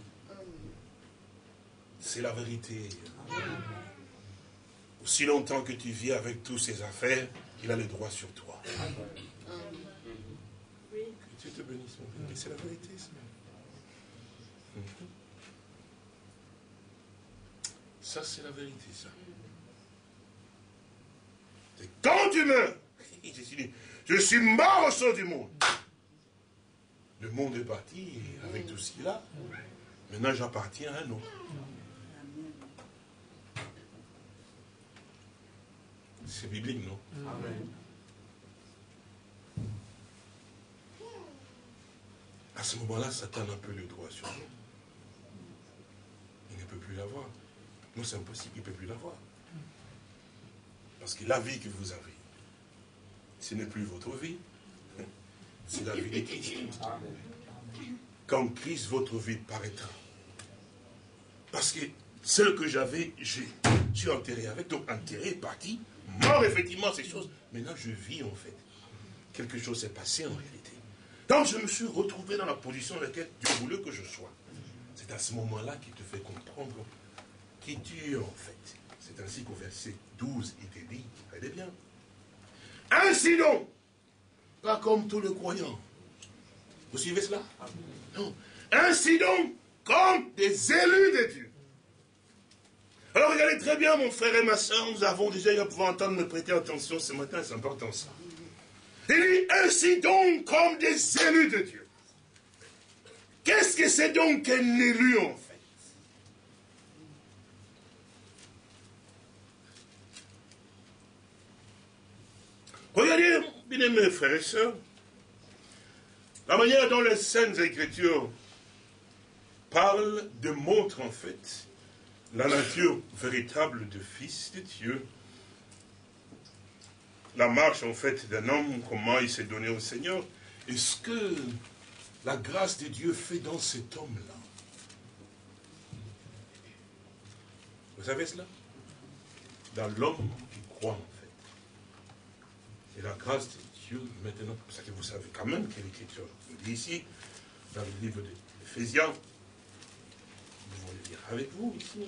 C'est la vérité. Aussi longtemps que tu vis avec tous ses affaires, il a le droit sur toi. Oui. Que Dieu te bénisse, mon bien. C'est la vérité, ça. Ça, c'est la vérité, ça. C'est quand tu meurs, je suis mort au sein du monde. Le monde est parti avec tout ce qu'il a. Maintenant, j'appartiens à un autre. C'est biblique, non? Amen. ce moment-là, Satan a un peu le droit sur nous. Il ne peut plus l'avoir. Non, c'est impossible, il ne peut plus l'avoir. Parce que la vie que vous avez, ce n'est plus votre vie, c'est la vie de Christ. Quand Christ, votre vie paraîtra. Parce que celle que j'avais, je suis enterré avec, donc enterré, parti, mort effectivement, ces choses. Maintenant, je vis en fait. Quelque chose s'est passé en réalité. Donc, je me suis retrouvé dans la position dans laquelle Dieu voulait que je sois. C'est à ce moment-là qu'il te fait comprendre qui tu es en fait. C'est ainsi qu'au verset douze, il te dit, regardez bien. Ainsi donc, pas comme tous les croyants. Vous suivez cela? Non. Ainsi donc, comme des élus de Dieu. Alors regardez très bien, mon frère et ma soeur, nous avons déjà eu à pouvoir entendre me prêter attention ce matin, c'est important ça. Il dit, ainsi donc, comme des élus de Dieu. Qu'est-ce que c'est donc qu'un élu en fait? Regardez, bien mes frères et sœurs, la manière dont les Saintes Écritures parlent, démontrent en fait la nature véritable de Fils de Dieu. La marche en fait d'un homme, comment il s'est donné au Seigneur. Et ce que la grâce de Dieu fait dans cet homme-là. Vous savez cela? Dans l'homme qui croit en fait. Et la grâce de Dieu maintenant, parce que vous savez quand même que l'Écriture nous dit ici, dans le livre d'Éphésiens, nous allons le lire avec vous ici.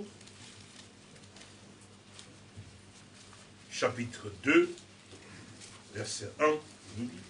Chapitre deux, verset un, nous dit.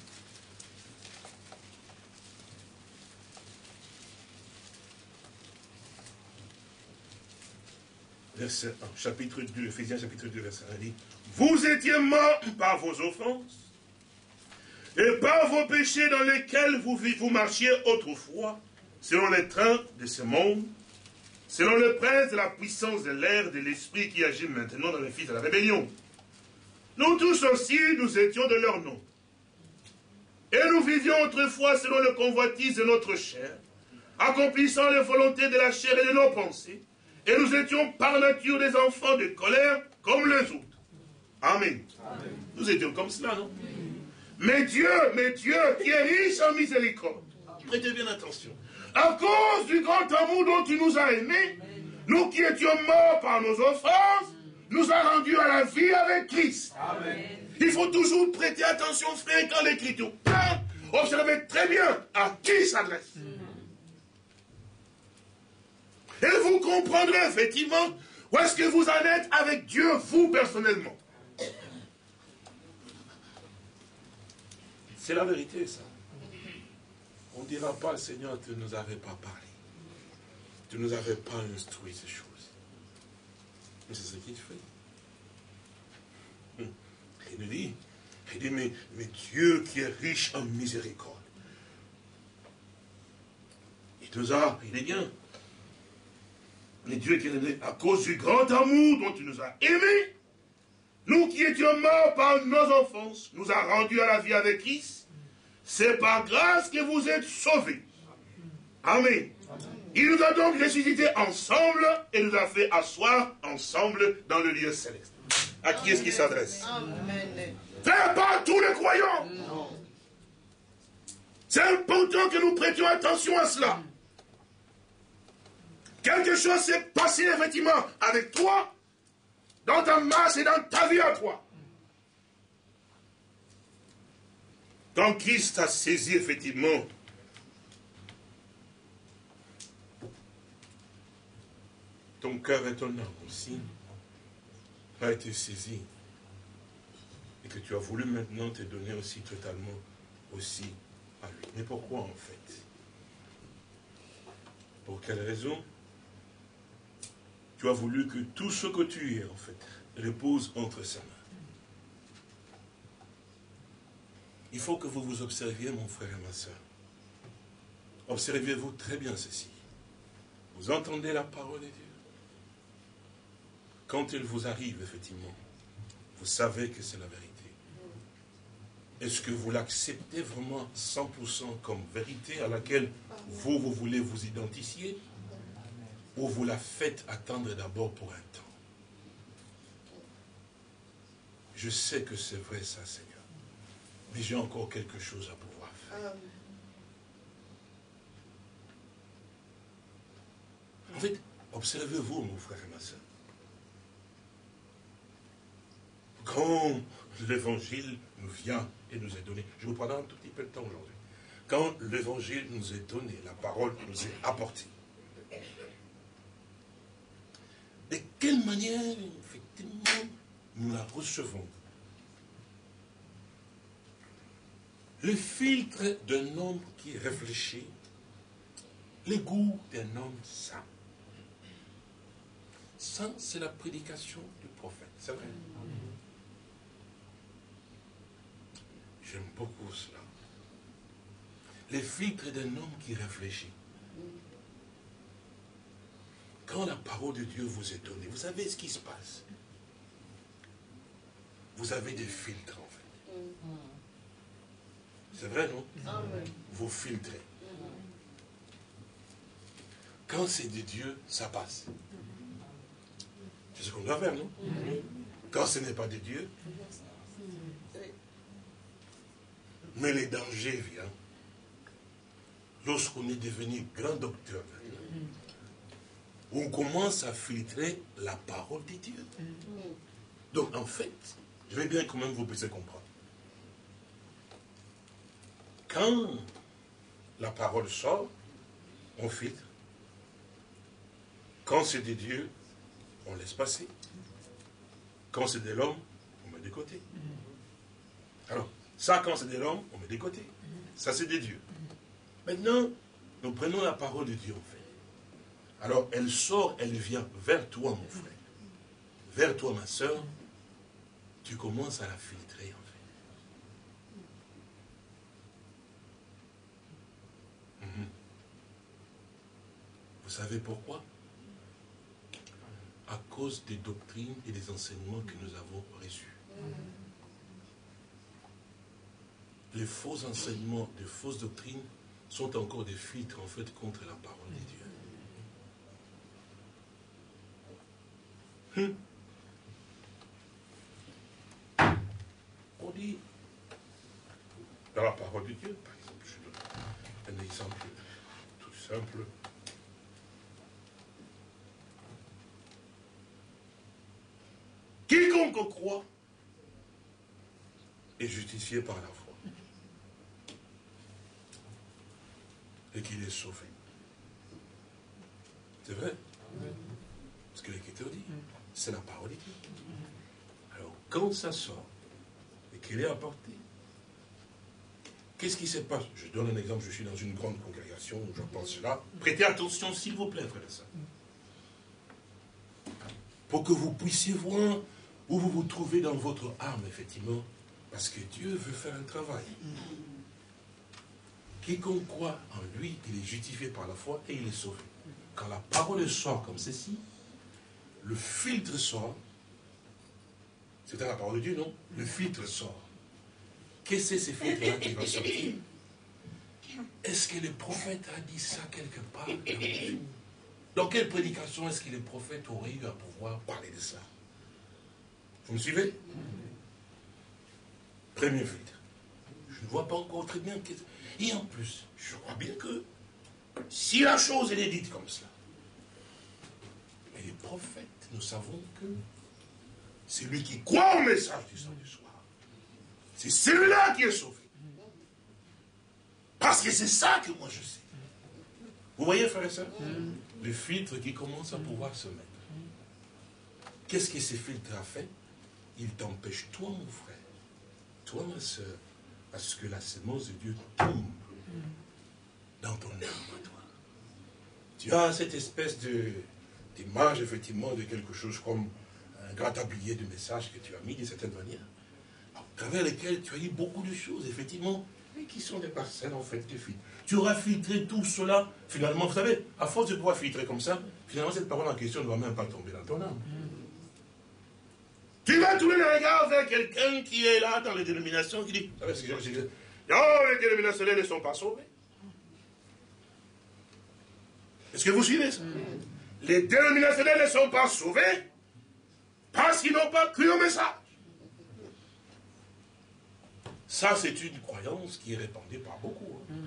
Verset un, chapitre deux, Éphésiens chapitre deux, verset un, dit, vous étiez morts par vos offenses et par vos péchés dans lesquels vous, vous marchiez autrefois, selon les trains de ce monde, selon le prince de la puissance de l'air, de l'esprit qui agit maintenant dans les fils de la rébellion. Nous tous aussi, nous étions de leur nom. Et nous vivions autrefois selon le convoitise de notre chair, accomplissant les volontés de la chair et de nos pensées, et nous étions par nature des enfants de colère comme les autres. Amen. Amen. Nous étions comme cela, non? Mais Dieu, mais Dieu, qui est riche en miséricorde, prêtez bien attention, à cause du grand amour dont tu nous as aimés, nous qui étions morts par nos offenses, nous a rendus à la vie avec Christ. Amen. Il faut toujours prêter attention, frère, quand l'Écriture parle, observez très bien à qui il s'adresse. Et vous comprendrez effectivement où est-ce que vous en êtes avec Dieu, vous personnellement. C'est la vérité, ça. On ne dira pas, Seigneur, tu ne nous avais pas parlé. Tu ne nous avais pas instruit ces choses. Mais c'est ce qu'il fait. Il nous dit, il dit, mais, mais Dieu qui est riche en miséricorde, il nous a, il est bien. Mais Dieu qui est à cause du grand amour dont tu nous as aimés, nous qui étions morts par nos enfances, nous a rendus à la vie avec Christ. C'est par grâce que vous êtes sauvés. Amen. Il nous a donc ressuscités ensemble et nous a fait asseoir ensemble dans le lieu céleste. À qui est-ce qu'il s'adresse? Faire pas tous les croyants. C'est important que nous prêtions attention à cela. Quelque chose s'est passé effectivement avec toi, dans ta marche et dans ta vie à toi. Quand Christ a saisi effectivement ton cœur et ton âme aussi a été saisi et que tu as voulu maintenant te donner aussi totalement aussi à lui. Mais pourquoi en fait? Pour quelle raison? Tu as voulu que tout ce que tu es en fait repose entre sa main. Il faut que vous vous observiez, mon frère et ma soeur. Observez-vous très bien ceci. Vous entendez la parole de Dieu. Quand il vous arrive, effectivement, vous savez que c'est la vérité. est-ce que vous l'acceptez vraiment cent pour cent comme vérité à laquelle vous, vous voulez vous identifier, ou vous la faites attendre d'abord pour un temps? Je sais que c'est vrai ça, Seigneur. Mais j'ai encore quelque chose à pouvoir faire. En fait, observez-vous, mon frère et ma soeur. Quand l'évangile nous vient et nous est donné, je vous prends un tout petit peu de temps aujourd'hui. Quand l'évangile nous est donné, la parole nous est apportée. De quelle manière, effectivement, nous la recevons? Le filtre d'un homme qui réfléchit, le goût d'un homme saint. Ça, c'est la prédication du prophète, c'est vrai. J'aime beaucoup cela. Le filtre d'un homme qui réfléchit. Quand la parole de Dieu vous est donnée, vous savez ce qui se passe. Vous avez des filtres, en fait. C'est vrai, non? Vous filtrez. Quand c'est de Dieu, ça passe. C'est ce qu'on doit faire, non? Quand ce n'est pas de Dieu. Mais les dangers viennent lorsqu'on est devenu grand docteur, où on commence à filtrer la parole de Dieu. Donc, en fait, je vais bien quand même vous puissiez comprendre. Quand la parole sort, on filtre. Quand c'est de Dieu, on laisse passer. Quand c'est de l'homme, on met de côté. Alors, ça, quand c'est de l'homme, on met de côté. Ça, c'est de Dieu. Maintenant, nous prenons la parole de Dieu, en fait. Alors, elle sort, elle vient vers toi, mon frère. Vers toi, ma soeur. Tu commences à la filtrer, en fait. Mm-hmm. Vous savez pourquoi? À cause des doctrines et des enseignements que nous avons reçus. Les faux enseignements, les fausses doctrines sont encore des filtres en fait contre la parole de Dieu. Hum. On dit, dans la parole de Dieu, par exemple, je donne un exemple tout simple. Quiconque croit est justifié par la foi. Et qu'il est sauvé. C'est vrai? Ce que l'Écriture dit, c'est la parole de Dieu. Alors, quand ça sort, et qu'il est apporté, qu'est-ce qui se passe? Je donne un exemple, je suis dans une grande congrégation où j'entends cela. Prêtez attention, s'il vous plaît, frère de ça. Pour que vous puissiez voir où vous vous trouvez dans votre âme, effectivement, parce que Dieu veut faire un travail. Quiconque croit en lui, il est justifié par la foi et il est sauvé. Quand la parole sort comme ceci, le filtre sort. C'était la parole de Dieu, non? Le filtre sort. Qu'est-ce que c'est ce filtre-là qui va sortir? Est-ce que le prophète a dit ça quelque part? Dans quelle prédication est-ce que le prophète aurait eu à pouvoir parler de ça? Vous me suivez? Premier filtre. Je ne vois pas encore très bien. Et en plus, je crois bien que si la chose elle est dite comme cela, mais les prophètes, nous savons que c'est lui qui croit au message du sang du soir. C'est celui-là qui est sauvé. Parce que c'est ça que moi je sais. Vous voyez, frère et soeur? Le filtre qui commence à pouvoir se mettre. Qu'est-ce que ces filtres a fait? Il t'empêche, toi, mon frère, toi, ma soeur, à ce que la sémence de Dieu tombe dans ton âme, toi. Tu as cette espèce de d'image, effectivement, de quelque chose comme un grand tablier de messages que tu as mis d'une certaine manière, à travers lesquels tu as eu beaucoup de choses, effectivement, et qui sont des parcelles, en fait, de filtres. Tu auras filtré tout cela, finalement, vous savez, à force de pouvoir filtrer comme ça, finalement, cette parole en question ne va même pas tomber dans ton âme. Tu vas tourner le regard vers quelqu'un qui est là dans les dénominations, qui dit, non, les dénominationnels ne sont pas sauvés. Est-ce que vous suivez ça? Les dénominationnels ne sont pas sauvés parce qu'ils n'ont pas cru au message. Ça, c'est une croyance qui est répandue par beaucoup. Hein.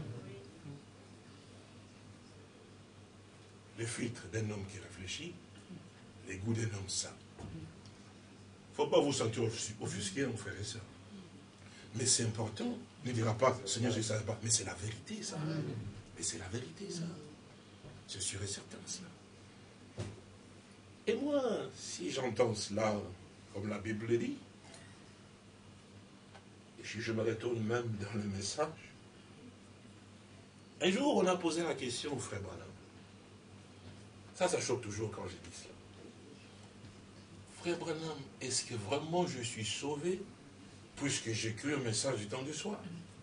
Le filtre d'un homme qui réfléchit, les goûts d'un homme sain. Il ne faut pas vous sentir offusqué, mon frère et soeur. Mais c'est important. Ne dira pas, Seigneur, je ne savais pas. Mais c'est la vérité, ça. Mais c'est la vérité, ça. Je suis certain de cela. Et moi, si j'entends cela, comme la Bible le dit, et si je me retourne même dans le message, un jour, on a posé la question au frère Branham. Ça, ça choque toujours quand je dis cela. Frère Branham, est-ce que vraiment je suis sauvé puisque j'ai cru un message du temps du soir?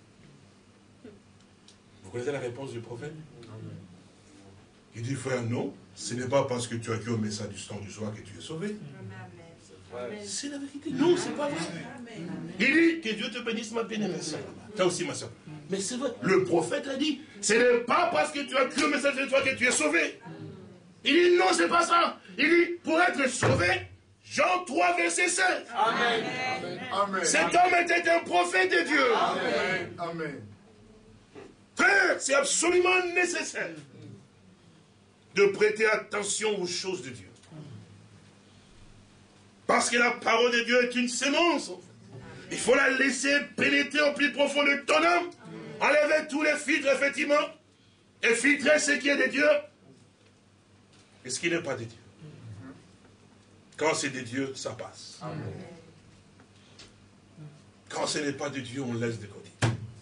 Vous connaissez la réponse du prophète? Il dit, frère, non, ce n'est pas parce que tu as cru au message du temps du soir que tu es sauvé. C'est la vérité. Non, c'est pas vrai. Il dit, que Dieu te bénisse, ma bien-aimée soeur. Toi aussi, ma soeur. Mais c'est vrai, le prophète a dit, ce n'est pas parce que tu as cru au message de toi que tu es sauvé. Il dit, non, c'est pas ça. Il dit, pour être sauvé, Jean trois, verset seize. Amen. Amen. Cet homme était un prophète de Dieu. Amen. Amen. Frère, c'est absolument nécessaire de prêter attention aux choses de Dieu. Parce que la parole de Dieu est une sémence. Il faut la laisser pénétrer au plus profond de ton âme, enlever tous les filtres, effectivement, et filtrer ce qui est de Dieu et ce qui n'est pas de Dieu. Quand c'est de Dieu, ça passe. Amen. Quand ce n'est pas de Dieu, on laisse de côté.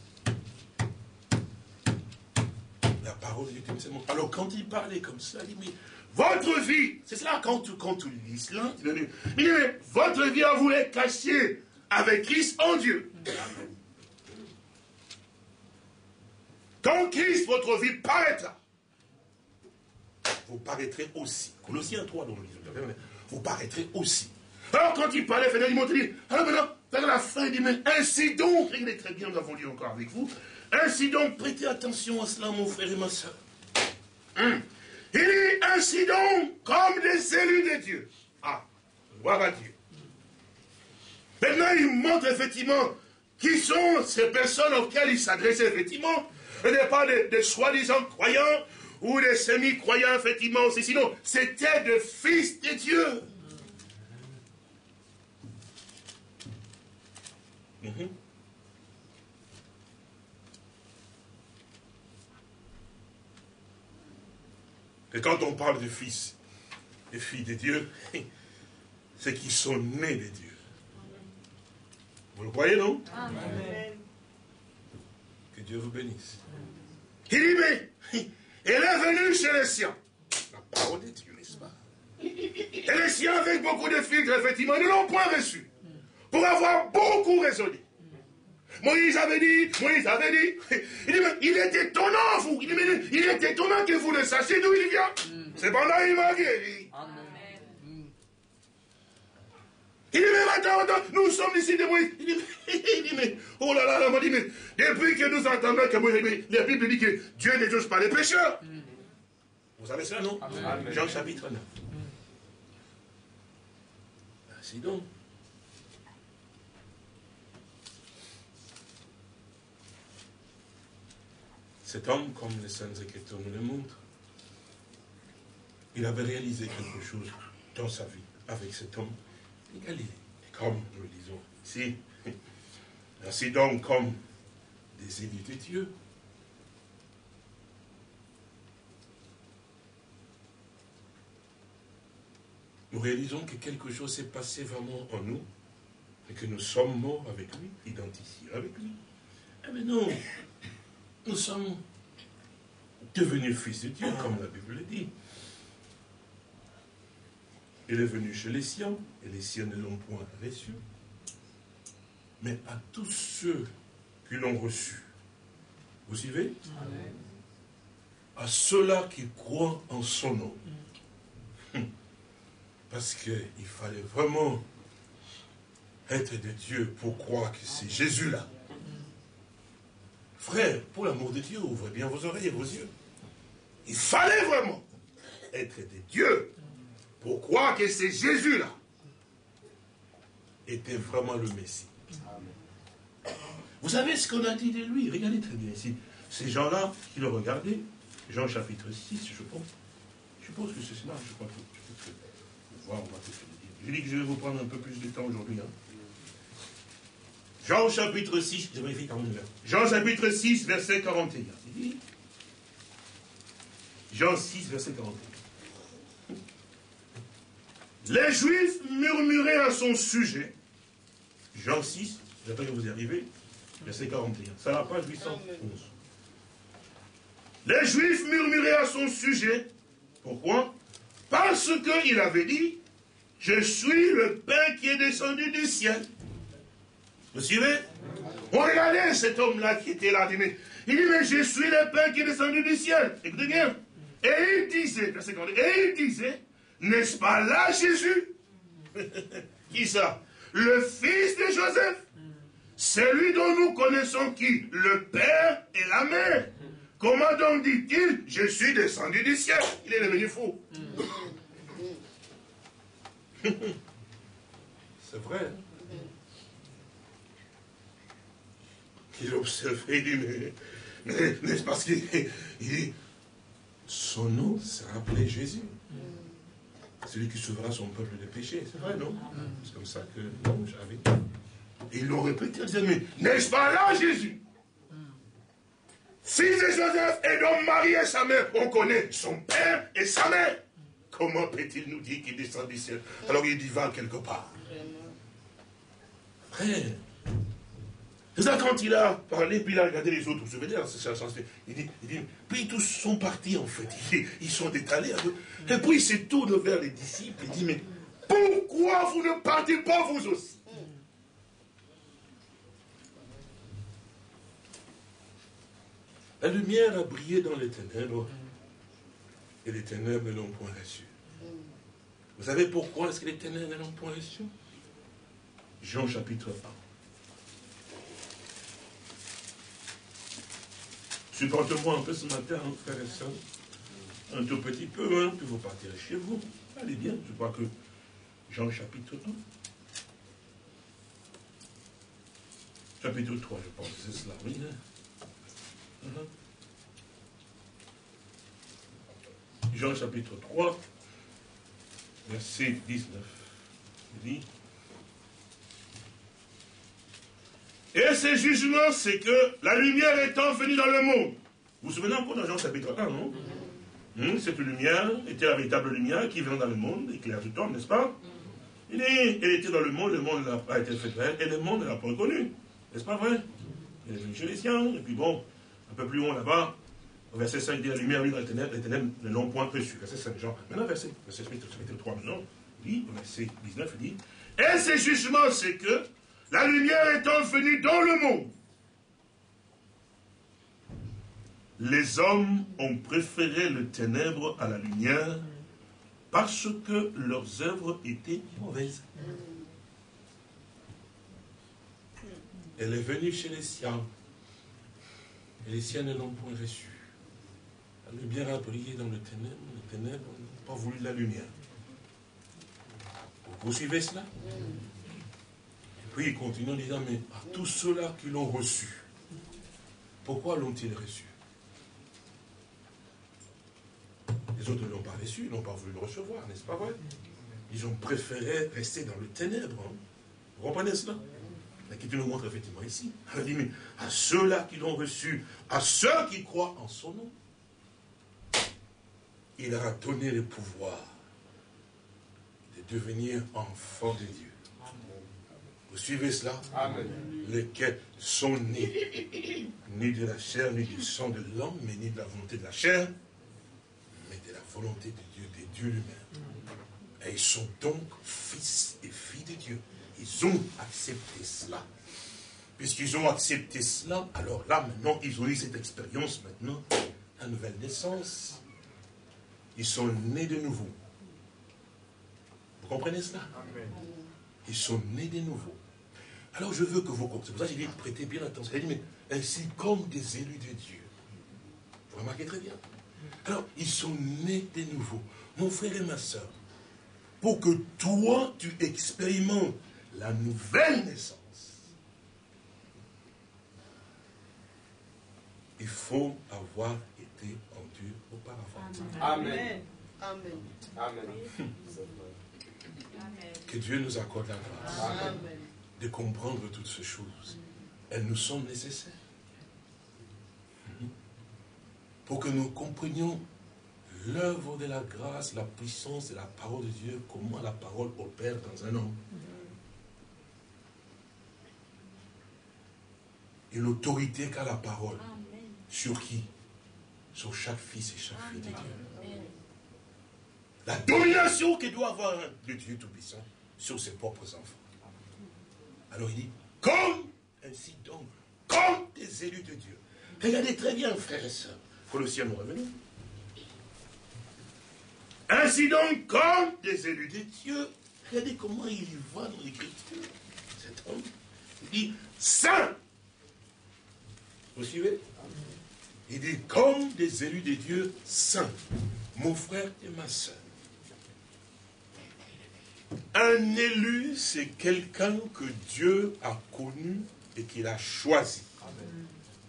La parole est une sémence. Alors quand il parlait comme ça, il dit, mais votre vie, c'est cela quand tu, quand tu lis cela, il dit, mais votre vie à vous est cachée avec Christ en Dieu. Amen. Quand Christ, votre vie paraîtra, vous paraîtrez aussi. Colossiens trois, dont nous lisons, vous paraîtrez aussi. Alors quand il parlait, il m'a dit, alors maintenant, vers la fin, il dit, mais ainsi donc, il est très bien, nous avons lu encore avec vous, ainsi donc, prêtez attention à cela, mon frère et ma soeur. Hum. Il dit, ainsi donc, comme des élus de Dieu. Ah, gloire à Dieu. Maintenant, il montre effectivement qui sont ces personnes auxquelles il s'adressait effectivement. Ce n'est pas des, des soi-disant croyants ou des semi-croyants, effectivement, aussi. Sinon, c'était des fils de Dieu. Mm-hmm. Et quand on parle de fils et filles de Dieu, c'est qu'ils sont nés de Dieu. Vous le croyez, non? Amen. Que Dieu vous bénisse. Il dit, mais elle est venue chez les siens. La parole de Dieu, n'est-ce pas? Et les siens, avec beaucoup de filtres, effectivement, ne l'ont point reçu. Pour avoir beaucoup raisonné. Moïse avait dit, Moïse avait dit, il dit, mais il est étonnant, vous. Il dit, mais il est étonnant que vous ne sachiez d'où il vient. Mm. Cependant, il m'a guéri. Amen. Il dit, mais attends, attends, nous sommes ici de Moïse. Il dit, il dit mais, oh là là, il m'a dit, mais depuis que nous entendons que Moïse, la Bible dit que Dieu ne juge pas les pécheurs. Mm. Vous savez cela, non? Amen. Jean chapitre neuf. Ainsi donc. Cet homme, comme les Saintes Écritures nous le montrent, il avait réalisé quelque chose dans sa vie avec cet homme de Galilée. Et comme nous le disons ici, ainsi donc comme des élus de Dieu, nous réalisons que quelque chose s'est passé vraiment en nous et que nous sommes morts avec lui, identifiés avec lui. Eh bien non, nous sommes devenus fils de Dieu, comme la Bible le dit. Il est venu chez les siens, et les siens ne l'ont point reçu. Mais à tous ceux qui l'ont reçu, vous suivez? Amen. À ceux-là qui croient en son nom. Parce qu'il fallait vraiment être de Dieu pour croire que c'est Jésus-là. Frère, pour l'amour de Dieu, ouvrez bien vos oreilles et vos yeux. Il fallait vraiment être de Dieu pour croire que c'est Jésus-là était vraiment le Messie. Vous savez ce qu'on a dit de lui? Regardez très bien ici. Ces gens-là qui le regardaient, Jean chapitre six, je pense. Je pense que c'est cela, je crois que je peux voir, on va te le dire. Je dis que je vais vous prendre un peu plus de temps aujourd'hui. Hein. Jean chapitre six, je vérifie quand même. Jean chapitre six, verset quarante et un. Il dit, Jean six, verset quarante et un. Les Juifs murmuraient à son sujet. Jean six, j'attends que vous y arrivez, verset quarante et un. C'est la page huit cent onze. Les Juifs murmuraient à son sujet. Pourquoi? Parce qu'il avait dit, je suis le pain qui est descendu du ciel. Vous suivez? On regardait cet homme-là qui était là. Il dit, mais je suis le pain qui est descendu du ciel. Écoutez bien. Et il disait, verset quarante, et il disait, n'est-ce pas là Jésus? Qui ça? Le fils de Joseph. Celui dont nous connaissons qui? Le père et la mère. Comment donc dit-il, je suis descendu du ciel? Il est devenu fou. C'est vrai. Il observait, il dit, mais, mais, mais c'est parce qu'il dit, son nom sera appelé Jésus. Celui qui sauvera son peuple des péchés. C'est vrai, non? C'est comme ça que non, j'avais. Et ils l'ont répété, ils disaient, mais n'est-ce pas là Jésus? Fils de Joseph et donc Marie et sa mère, on connaît son père et sa mère. Comment peut-il nous dire qu'il descend du ciel alors il divague quelque part? Frère, c'est ça quand il a parlé, puis il a regardé les autres, vous vous souvenez, il dit, il dit, puis tous sont partis en fait, ils, ils sont étalés. Et puis il se tourne vers les disciples et dit, mais pourquoi vous ne partez pas vous aussi? La lumière a brillé dans les ténèbres, et les ténèbres ne l'ont point reçu. Vous savez pourquoi est-ce que les ténèbres ne l'ont point reçu? Jean chapitre un. Supporte-moi un peu ce matin, hein, frères et sœurs. Un tout petit peu, hein, puis vous partirez chez vous. Allez bien, je crois que Jean chapitre un. Chapitre trois, je pense, c'est cela, oui. Hein. Uh-huh. Jean chapitre trois, verset dix-neuf. Il dit, et ce jugement, c'est que la lumière étant venue dans le monde. Vous vous souvenez encore dans Jean chapitre un, non? Mm-hmm. Hum, cette lumière était la véritable lumière qui venait dans le monde, éclaire tout homme, n'est-ce pas? Il dit, elle était dans le monde, le monde n'a pas été fait de elle, et le monde ne l'a pas reconnue. N'est-ce pas vrai? Elle est venue chez les siens, et puis bon, un peu plus haut là-bas, au verset cinq, il dit, la lumière venue dans les ténèbres, les ténèbres ne l'ont point reçue. Verset cinq, Jean. Maintenant, verset, verset chapitre trois, maintenant, il dit, verset dix-neuf, il dit, et ce jugement, c'est que la lumière étant venue dans le monde, les hommes ont préféré le ténèbre à la lumière parce que leurs œuvres étaient mauvaises. Elle est venue chez les siens, et les siens ne l'ont point reçue. La lumière a brillé dans le ténèbre, les ténèbres n'ont pas voulu de la lumière. Vous suivez cela? Et puis il continue en disant, mais à tous ceux-là qui l'ont reçu, pourquoi l'ont-ils reçu? Les autres ne l'ont pas reçu, ils n'ont pas voulu le recevoir, n'est-ce pas vrai? Ils ont préféré rester dans le ténèbre. Hein? Vous comprenez cela? L'Écriture nous montre effectivement ici. Elle dit, mais à ceux-là qui l'ont reçu, à ceux qui croient en son nom, il leur a donné le pouvoir de devenir enfants de Dieu. Vous suivez cela? Amen. Lesquels sont nés, ni de la chair, ni du sang de l'homme, mais ni de la volonté de la chair, mais de la volonté de Dieu, de Dieu lui-même. Et ils sont donc fils et filles de Dieu. Ils ont accepté cela. Puisqu'ils ont accepté cela, alors là, maintenant, ils ont eu cette expérience, maintenant, la nouvelle naissance. Ils sont nés de nouveau. Vous comprenez cela? Amen. Ils sont nés de nouveau. Alors je veux que vous compreniez. C'est pour ça que j'ai dit, prêtez bien attention. Il dit, mais ainsi comme des élus de Dieu. Vous remarquez très bien. Alors, ils sont nés de nouveau. Mon frère et ma soeur, pour que toi, tu expérimentes la nouvelle naissance, il faut avoir été enduit auparavant. Amen. Amen. Amen. Que Dieu nous accorde la grâce Amen. De comprendre toutes ces choses. Elles nous sont nécessaires. Pour que nous comprenions l'œuvre de la grâce, la puissance de la parole de Dieu, comment la parole opère dans un homme. Et l'autorité qu'a la parole. Amen. Sur qui? Sur chaque fils et chaque fille de Dieu. La domination que doit avoir le Dieu Tout-Puissant sur ses propres enfants. Alors il dit, comme, ainsi donc, comme des élus de Dieu. Regardez très bien, frères et sœurs. Colossiens, nous revenons. Ainsi donc, comme des élus de Dieu. Regardez comment il y va dans l'écriture. Cet homme, il dit, saint. Vous suivez? Il dit, comme des élus de Dieu saints, mon frère et ma soeur. Un élu, c'est quelqu'un que Dieu a connu et qu'il a choisi. Amen.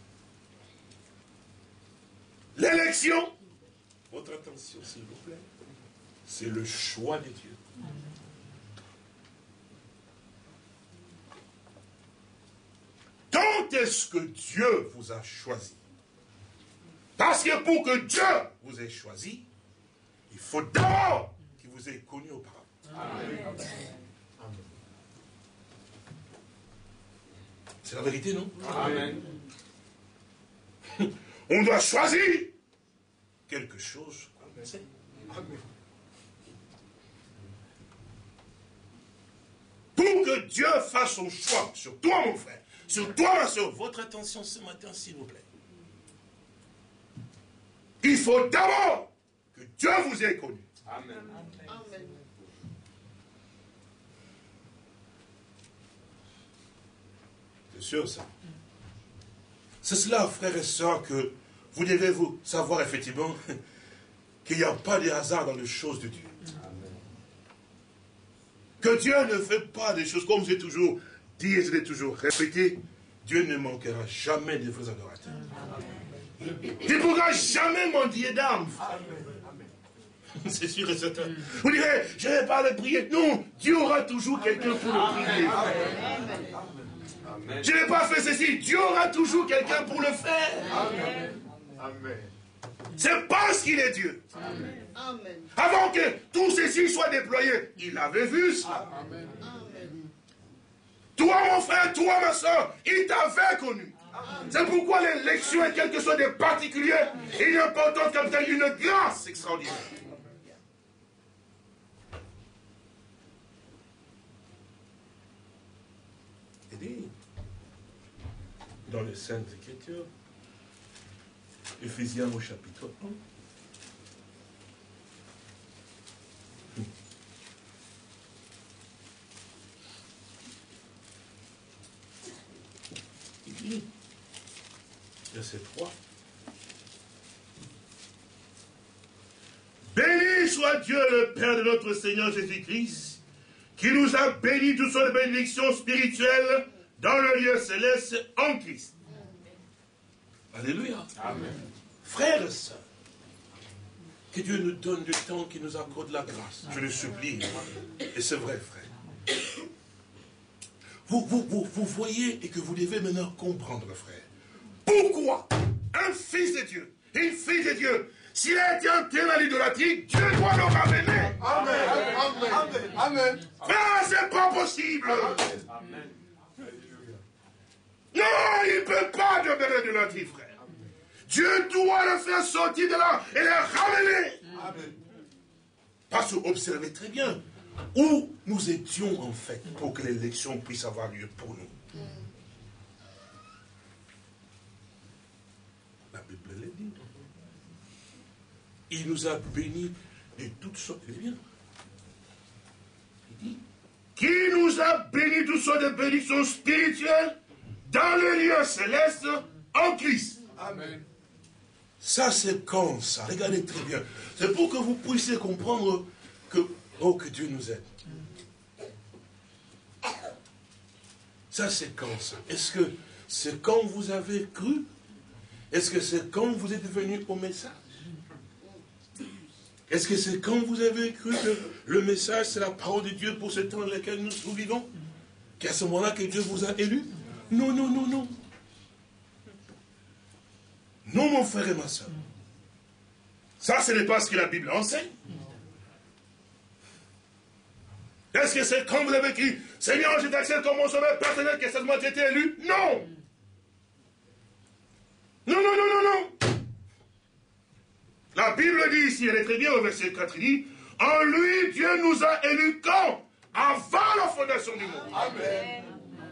L'élection, votre attention s'il vous plaît, c'est le choix de Dieu. Amen. Quand est-ce que Dieu vous a choisi? Parce que pour que Dieu vous ait choisi, il faut d'abord qu'il vous ait connu auparavant. Amen. C'est la vérité, non? Amen. On doit choisir quelque chose qu'on sait. Amen. Pour que Dieu fasse son choix sur toi, mon frère, sur toi, ma soeur, votre attention ce matin, s'il vous plaît. Il faut d'abord que Dieu vous ait connu. Amen. Amen. C'est sûr, ça. C'est cela, frères et sœurs, que vous devez vous savoir effectivement qu'il n'y a pas de hasard dans les choses de Dieu. Amen. Que Dieu ne fait pas des choses comme j'ai toujours dit et je l'ai toujours répété. Dieu ne manquera jamais de vrais adorateurs. Tu ne pourras jamais mendier d'âme. C'est sûr et certain. Vous direz, je ne vais pas le prier. Non, Dieu aura toujours quelqu'un pour le prier. Amen. Je n'ai pas fait ceci. Dieu aura toujours quelqu'un pour le faire. Amen. Amen. C'est parce qu'il est Dieu. Amen. Avant que tout ceci soit déployé, il avait vu ça. Amen. Toi, mon frère, toi, ma soeur, il t'avait connu. C'est pourquoi l'élection est quelque chose de particulier et important comme telle, une grâce extraordinaire. Il dit, dans les Saintes Écritures, Éphésiens au chapitre un, il dit, verset trois. Béni soit Dieu le Père de notre Seigneur Jésus-Christ, qui nous a bénis toutes sortes de bénédictions spirituelles dans le lieu céleste en Christ. Alléluia. Amen. Frères et sœurs, que Dieu nous donne du temps, qu'il nous accorde la grâce. Je le supplie. Et c'est vrai, frère. Vous, vous, vous, vous voyez et que vous devez maintenant comprendre, frère. Pourquoi un fils de Dieu, une fille de Dieu, s'il a été entré dans l'idolâtrie, Dieu doit le ramener. Amen. Amen. Amen. Amen. Ah, c'est pas possible. Amen. Non, il ne peut pas demeurer de l'idolâtrie, frère. Dieu doit le faire sortir de là et le ramener. Amen. Parce que observez très bien où nous étions en fait pour que l'élection puisse avoir lieu pour nous. La Bible le dit. Il nous a bénis de toutes sortes de biens. Il dit qui nous a bénis toutes sortes de bénédictions spirituelles dans les lieux célestes en Christ. Amen. Ça, c'est quand ça? Regardez très bien. C'est pour que vous puissiez comprendre que, oh, que Dieu nous aide. Ça, c'est quand ça? Est-ce que c'est quand vous avez cru? Est-ce que c'est quand vous êtes venu au message? Est-ce que c'est quand vous avez cru que le message, c'est la parole de Dieu pour ce temps dans lequel nous, nous vivons? Qu'à ce moment-là que Dieu vous a élu? Non, non, non, non. Non, mon frère et ma soeur. Ça, ce n'est pas ce que la Bible enseigne. Est-ce que c'est quand vous avez écrit, Seigneur, je t'accepte comme mon sauveur personnel, que cette moitié été élu? Non. Non, non, non, non, non. La Bible dit ici, elle est très bien au verset quatre, il dit, en lui, Dieu nous a élus quand? Avant la fondation du monde. Amen.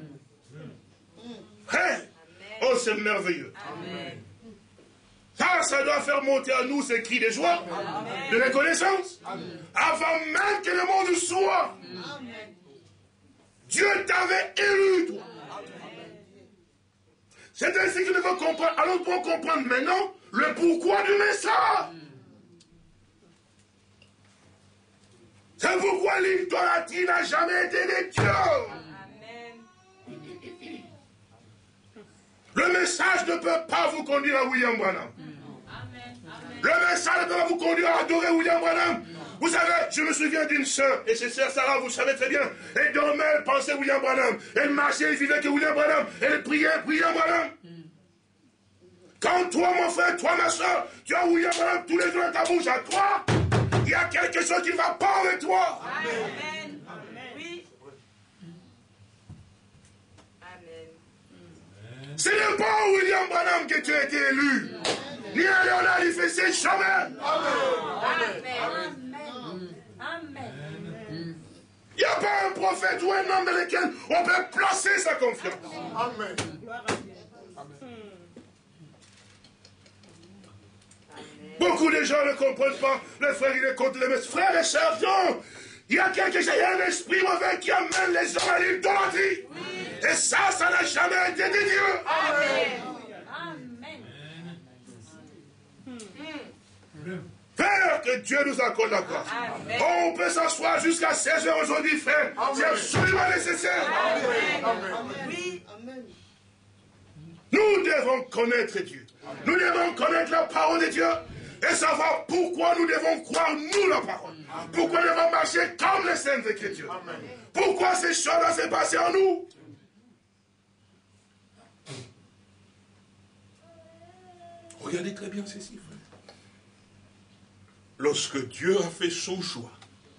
Hey. Oh, c'est merveilleux. Amen. Ça, ça doit faire monter à nous ces cris de joie, Amen. De reconnaissance, Amen. Avant même que le monde soit. Amen. Dieu t'avait élu, toi. C'est ainsi que nous devons comprendre. Alors nous pouvons comprendre maintenant le pourquoi du message. C'est pourquoi l'idolâtrie n'a jamais été de Dieu. Amen. Le message ne peut pas vous conduire à William Branham. Le message ne peut pas vous conduire à adorer William Branham. Vous savez, je me souviens d'une sœur, et c'est sœur Sarah, vous savez très bien, elle dormait, elle pensait William Branham. Elle marchait, elle vivait que William Branham. Elle priait William Branham. Quand toi, mon frère, toi, ma soeur, tu as William Branham tous les jours dans ta bouche à toi, il y a quelque chose qui ne va pas avec toi. Amen. Amen. Oui. Amen. Ce n'est pas William Branham que tu as été élu. Ni à Léonard, il fait ses chemins. Amen. Amen. Amen. Il n'y a pas un prophète ou un homme dans lequel on peut placer sa confiance. Amen. Beaucoup de gens ne comprennent pas. Le frère, il est contre le message. Frères et sœurs, non. Il y a quelque chose, il y a un esprit mauvais qui amène les gens à l'idolâtrie. Oui. Et ça, ça n'a jamais été de Dieu. Amen. Amen. Frère, que Dieu nous accorde la grâce. On peut s'asseoir jusqu'à seize heures aujourd'hui, frère. C'est absolument nécessaire. Amen. Amen. Oui. Amen. Nous devons connaître Dieu. Nous devons connaître la parole de Dieu et savoir pourquoi nous devons croire, nous, la parole. Pourquoi nous devons marcher comme les saintes Écritures. Pourquoi ces choses-là s'est passées en nous. Regardez très bien ceci, frère. Lorsque Dieu a fait son choix,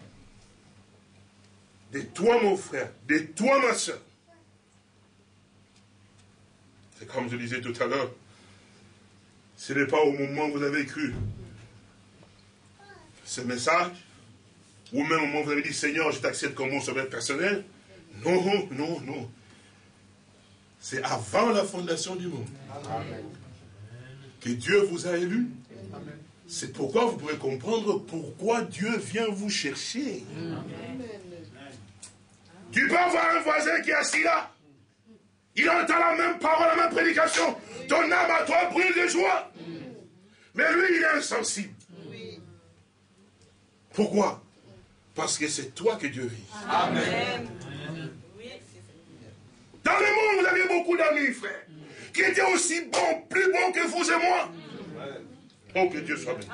de toi, mon frère, de toi, ma soeur, c'est comme je disais tout à l'heure, ce n'est pas au moment où vous avez cru ce message, ou même au moment où vous avez dit, Seigneur, je t'accepte comme mon sauveur personnel. Non, non, non. C'est avant la fondation du monde. Amen. Que Dieu vous a élu. C'est pourquoi vous pouvez comprendre pourquoi Dieu vient vous chercher. Amen. Tu peux avoir un voisin qui est assis là. Il entend la même parole, la même prédication. Ton âme à toi brûle de joie. Mais lui, il est insensible. Pourquoi? Parce que c'est toi que Dieu vise. Amen. Dans le monde, vous aviez beaucoup d'amis, frère, qui étaient aussi bons, plus bons que vous et moi. Oh, que Dieu soit béni.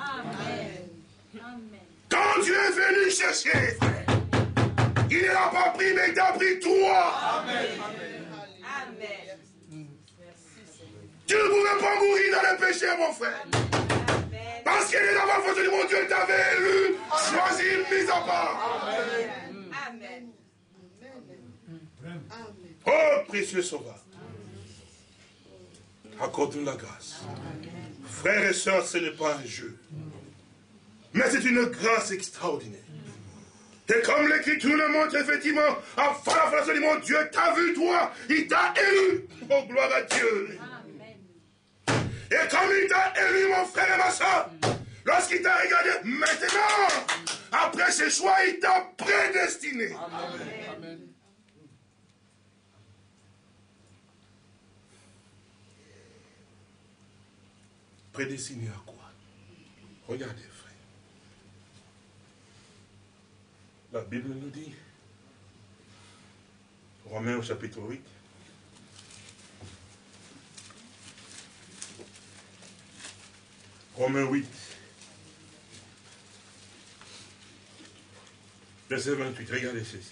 Quand Dieu est venu chercher, frère, il ne l'a pas pris, mais il t'a pris toi. Amen. Tu ne pouvais pas mourir dans le péché, mon frère. Amen. Parce qu'il est dans la faute du monde, Dieu t'avait élu, choisi, mis à part. Amen. Amen. Amen. Oh, précieux sauveur. Accorde-nous la grâce. Amen. Frères et sœurs, ce n'est pas un jeu. Mais c'est une grâce extraordinaire. Et comme l'Écriture le montre, effectivement, avant la fondation du monde, Dieu t'a vu, toi, il t'a élu. Oh, gloire à Dieu. Et comme il t'a élu, mon frère et ma soeur, lorsqu'il t'a regardé, maintenant, après ce choix, il t'a prédestiné. Amen. Amen. Prédestiné à quoi? Regardez, frère. La Bible nous dit, Romains au chapitre huit, Romains huit, verset vingt-huit, regardez ceci.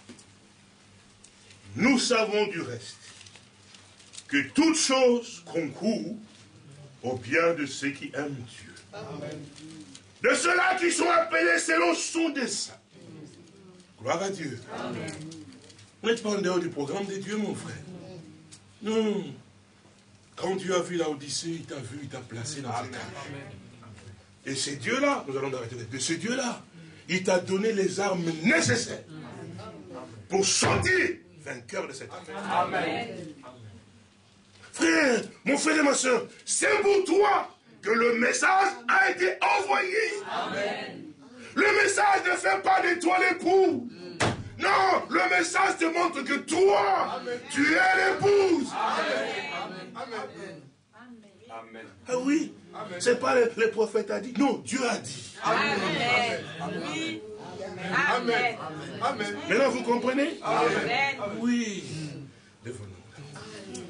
Nous savons du reste que toute chose concourt au bien de ceux qui aiment Dieu. Amen. De ceux-là qui sont appelés selon son dessein. Gloire à Dieu. Amen. Vous n'êtes pas en dehors du programme de Dieu, mon frère. Non. Quand Dieu a vu la Odyssée, il t'a vu, il t'a placé dans cette âge. Et c'est Dieu-là, nous allons arrêter de ce Dieu-là, il t'a donné les armes nécessaires pour sortir vainqueur de cette affaire. Amen. Frère, mon frère et ma soeur, c'est pour toi que le message a été envoyé. Amen. Le message ne fait pas de toi l'époux. Non, le message te montre que toi, amen, tu es l'épouse. Amen. Amen. Amen. Ah oui, c'est pas le, le prophète a dit. Non, Dieu a dit. Amen. Amen. Amen. Amen. Maintenant, vous comprenez? Amen. Oui. Devenons.